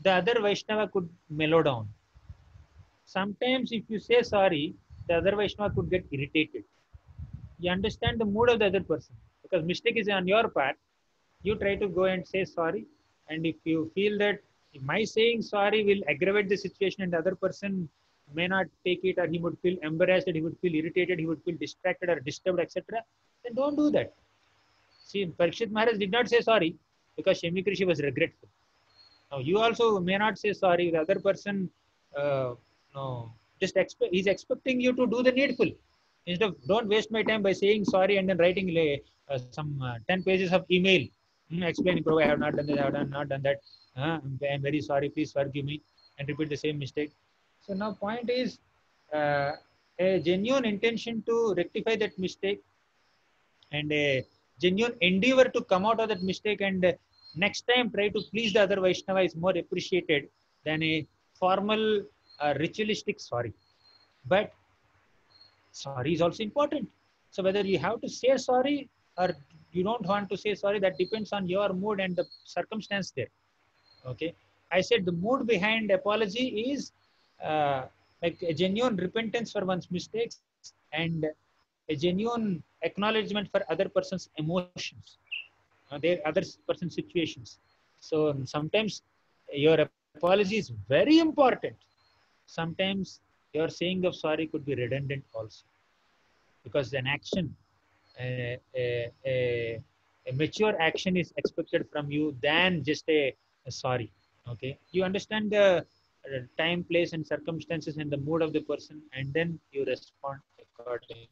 the other Vaishnava could mellow down. Sometimes if you say sorry, the other Vaishnava could get irritated. You understand the mood of the other person because mistake is on your part. You try to go and say sorry, and if you feel that my saying sorry will aggravate the situation and the other person may not take it, or he would feel embarrassed, he would feel irritated, he would feel distracted or disturbed, etc., then don't do that. See, Parikshit Maharaj did not say sorry because Shemi Krishi was regretful. Now you also may not say sorry. The other person, uh, no, just expect he's expecting you to do the needful. Instead of don't waste my time by saying sorry and then writing uh, some uh, ten pages of email mm, explaining, bro, I have not done this, I have done, not done that. Uh, I'm, I'm very sorry. Please forgive me, and repeat the same mistake. So now point is uh, a genuine intention to rectify that mistake and a genuine endeavor to come out of that mistake and uh, next time try to please the other Vaishnava is more appreciated than a formal uh, ritualistic sorry. But sorry is also important. So whether you have to say sorry or you don't want to say sorry, that depends on your mood and the circumstance there. Okay. I said the mood behind apology is uh, like a genuine repentance for one's mistakes and a genuine acknowledgement for other person's emotions, uh, their other person's situations. So um, sometimes your apology is very important. Sometimes your saying of sorry could be redundant also because an action, a, a, a, a mature action is expected from you than just a, a sorry. Okay, you understand the uh, time, place, and circumstances and the mood of the person, and then you respond accordingly.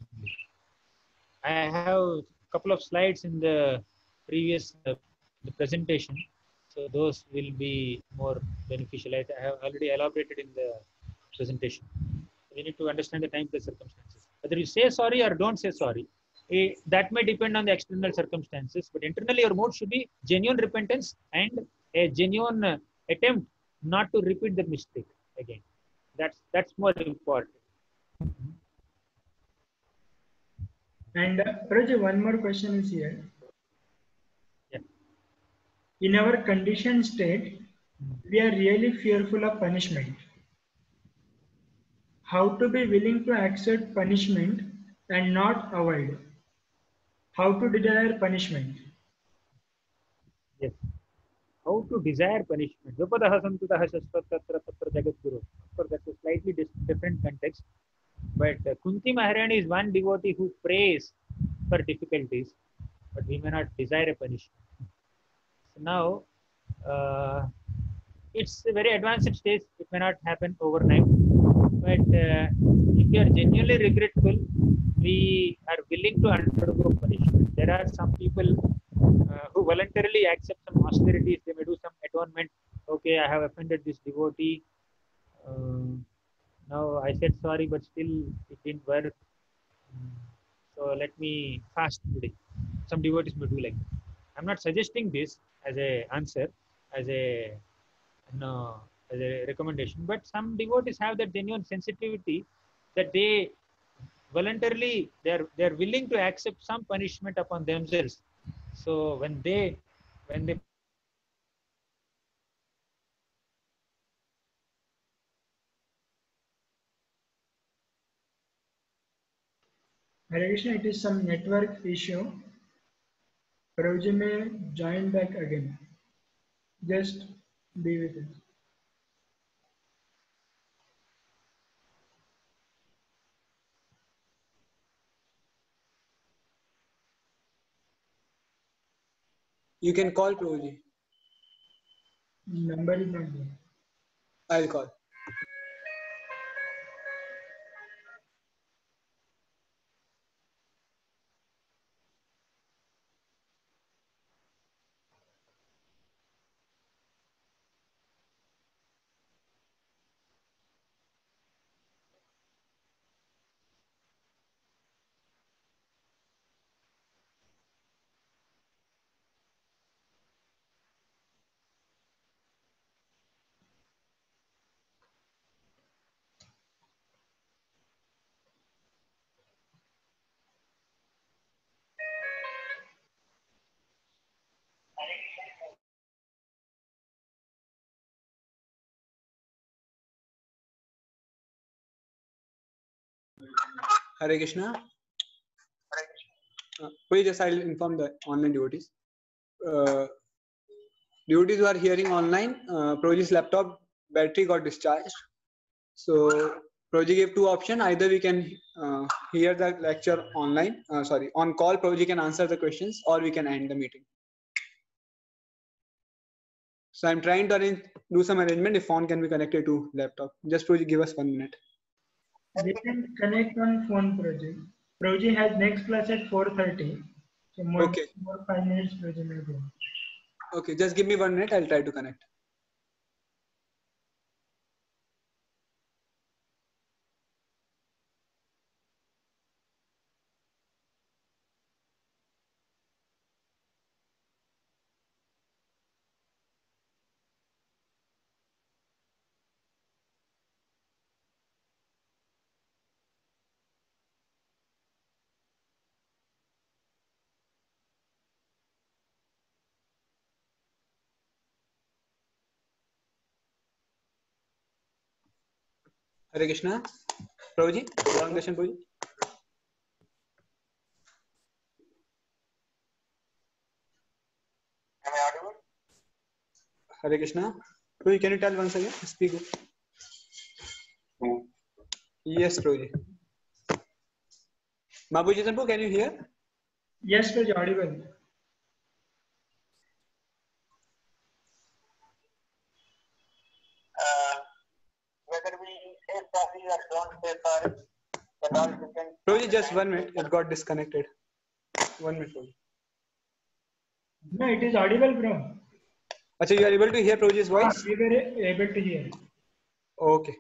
I have a couple of slides in the previous uh, the presentation, so those will be more beneficial. I have already elaborated in the presentation. We need to understand the time, place, circumstances. Whether you say sorry or don't say sorry, eh, that may depend on the external circumstances, but internally your mood should be genuine repentance and a genuine uh, attempt not to repeat the mistake again. That's that's more important. And uh, Praj, one more question is here. Yeah. In our conditioned state, we are really fearful of punishment. How to be willing to accept punishment and not avoid? How to desire punishment? Yes. How to desire punishment. Vipadaha santutaha shasvatatra tatra jagadguru. Of course, that's a slightly dis- different context. But uh, Kunti Maharani is one devotee who prays for difficulties, but we may not desire a punishment. So now, uh, it's a very advanced stage. It may not happen overnight. But uh, if you are genuinely regretful, we are willing to undergo punishment. There are some people uh, who voluntarily accept some austerities. They may do some atonement. Okay, I have offended this devotee. Uh, now I said sorry, but still it didn't work. Mm, So let me fast today. Some devotees may do like that. I'm not suggesting this as a answer, as a no, as a recommendation. But some devotees have that genuine sensitivity that they voluntarily they're they're willing to accept some punishment upon themselves. So when they when they Hare Krishna, it is some network issue. Prabhuji may join back again. Just be with us. You can call Prabhuji. Number is not there. I'll call. Hare Krishna. Uh, please just I'll inform the online devotees. Uh, devotees who are hearing online, uh, Proji's laptop battery got discharged. So Proji gave two options. Either we can uh, hear the lecture online, uh, sorry, on call. Proji can answer the questions, or we can end the meeting. So I'm trying to arrange, do some arrangement if phone can be connected to laptop. Just Proji, give us one minute. We can connect on phone, Proji. Proji has next class at four thirty. So more, Okay. more five minutes, Proji may go. Okay, just give me one minute. I'll try to connect. Hare Krishna. Prabhuji, long question, Prabhuji. Am I audible? Hare Krishna. Prabhuji, can you tell once again? Speak. Yes, Prabhuji. Mabuji Tanpu, can you hear? Yes, Proji, audible. Uh, whether we say sorry or don't say sorry, that all depends. Prabhuji, just one minute. It got disconnected. One minute, Prabhuji. No, it is audible, bro. Achha, you are able to hear Prabhuji's Ah, voice? we were able to hear. Okay.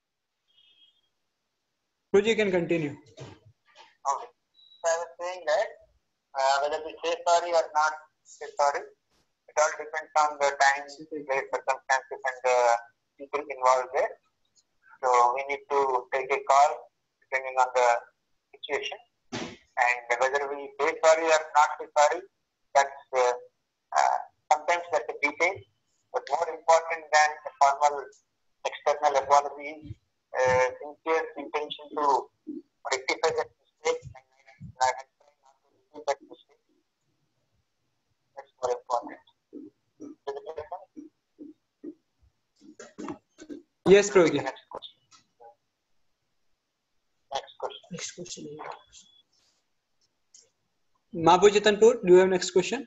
Prabhuji, you can continue. Okay. So I was saying that uh, whether we say sorry or not say sorry, it all depends on the time, place, circumstances, and the people involved there. So we need to take a call depending on the situation, and whether we say sorry or not say sorry, that's uh, uh, sometimes that's a detail, but more important than a formal external apology, uh, sincere intention to rectify that mistake and not try not to repeat that mistake. That's more important. Does it make sense? Yes, We'll take Prabhuji. the next question. Next question. Next question. Mabuji Tanpur, do you have next question?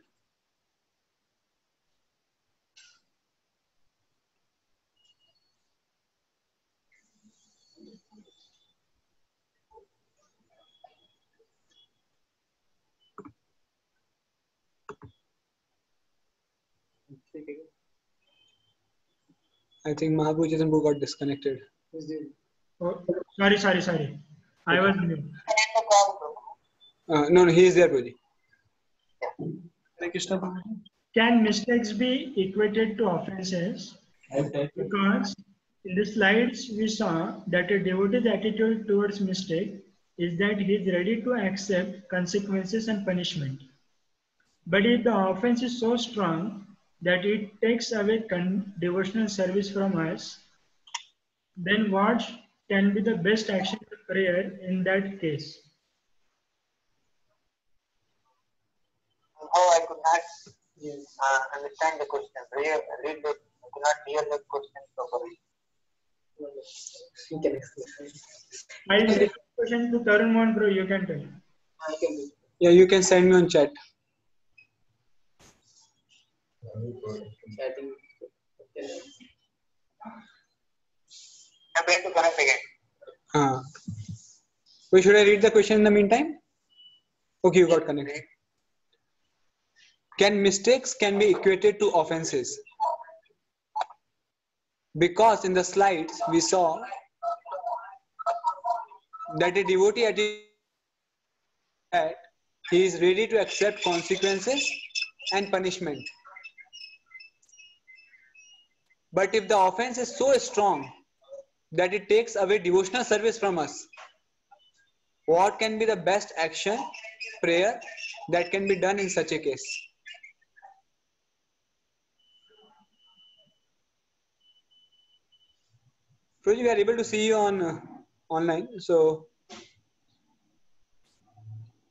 I think Mahabuji Tanpur got disconnected. Oh, sorry, sorry, sorry. I was mute. No problem. Uh, no, no, he is there, Prabhuji. Hare Krishna, Prabhuji. Can mistakes be equated to offenses? Because in the slides we saw that a devotee's attitude towards mistake is that he is ready to accept consequences and punishment. But if the offense is so strong that it takes away con- devotional service from us, then what can be the best action of prayer in that case? How I could not uh, understand the question. Read, read the, I could not hear the question properly. I will take the question to Tarun Mohan, bro. You can tell. Yeah, you can send me on chat. I'm going to connect again. Uh, wait, should I read the question in the meantime? Okay, you got connected. Can mistakes can be equated to offenses? Because in the slides we saw that a devotee attitude that he is ready to accept consequences and punishment. But if the offense is so strong that it takes away devotional service from us, what can be the best action, prayer that can be done in such a case? Prabhuji, we are able to see you on uh, online. So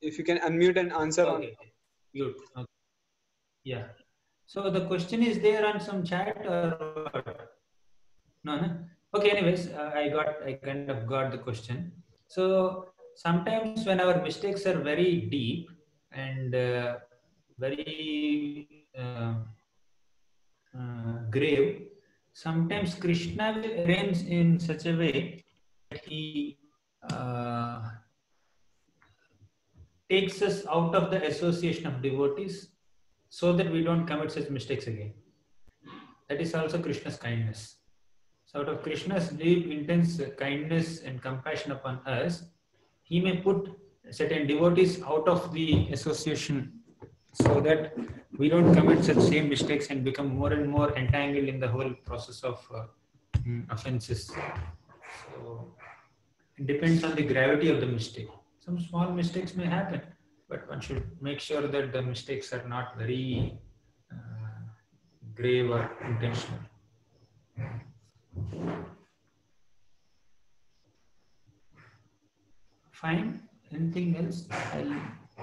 if you can unmute and answer on. Okay. Mute. Okay. Yeah. So the question is there on some chat or what? No, no. Okay. Anyways, uh, I got, I kind of got the question. So sometimes when our mistakes are very deep and uh, very uh, uh, grave, sometimes Krishna will arrange in such a way that he uh, takes us out of the association of devotees so that we don't commit such mistakes again. That is also Krishna's kindness. So out of Krishna's deep, intense kindness and compassion upon us, he may put certain devotees out of the association so that we don't commit such same mistakes and become more and more entangled in the whole process of uh, offenses. So it depends on the gravity of the mistake. Some small mistakes may happen, but one should make sure that the mistakes are not very uh, grave or intentional. Fine. Anything else? I'll...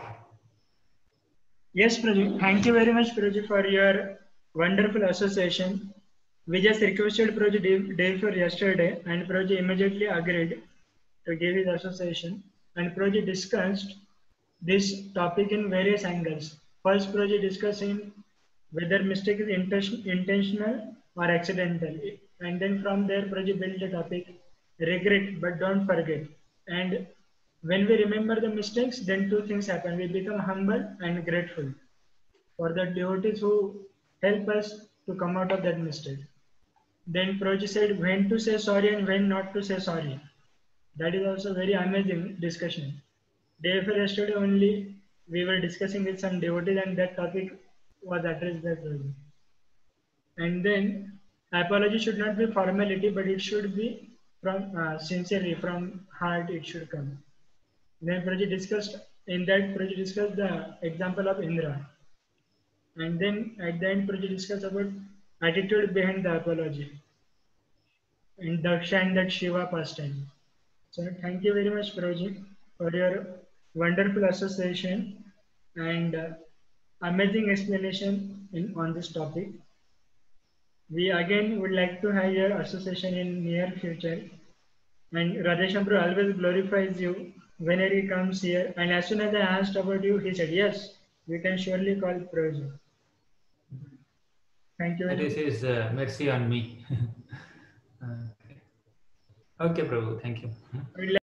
Yes, Prajit. Thank you very much, Prajit, for your wonderful association. We just requested Prajit day, day for yesterday, and Prajit immediately agreed to give his association. And Prajit discussed this topic in various angles. First, Prajit discussing whether mistake is intention, intentional or accidental. And then from there, Prajit built the topic, regret but don't forget. And when we remember the mistakes, then two things happen. We become humble and grateful for the devotees who help us to come out of that mistake. Then Prajit said when to say sorry and when not to say sorry. That is also very amazing discussion. Day before yesterday only we were discussing with some devotees and that topic was addressed by Prabhu. And then apology should not be formality, but it should be from uh, sincerely, from heart it should come. Then Prajit discussed, in that Prajit discussed the example of Indra. And then at the end Prajit discussed about attitude behind the apology. In Daksha and that Shiva pastime. So thank you very much, Prajit, for your wonderful association and uh, amazing explanation in, on this topic. We again would like to have your association in near future. And Radheshambru always glorifies you whenever he comes here. And as soon as I asked about you, he said, yes, we can surely call Prajit. Thank you very This much. is uh, mercy on me. uh, okay, Prabhu. Thank you. I would like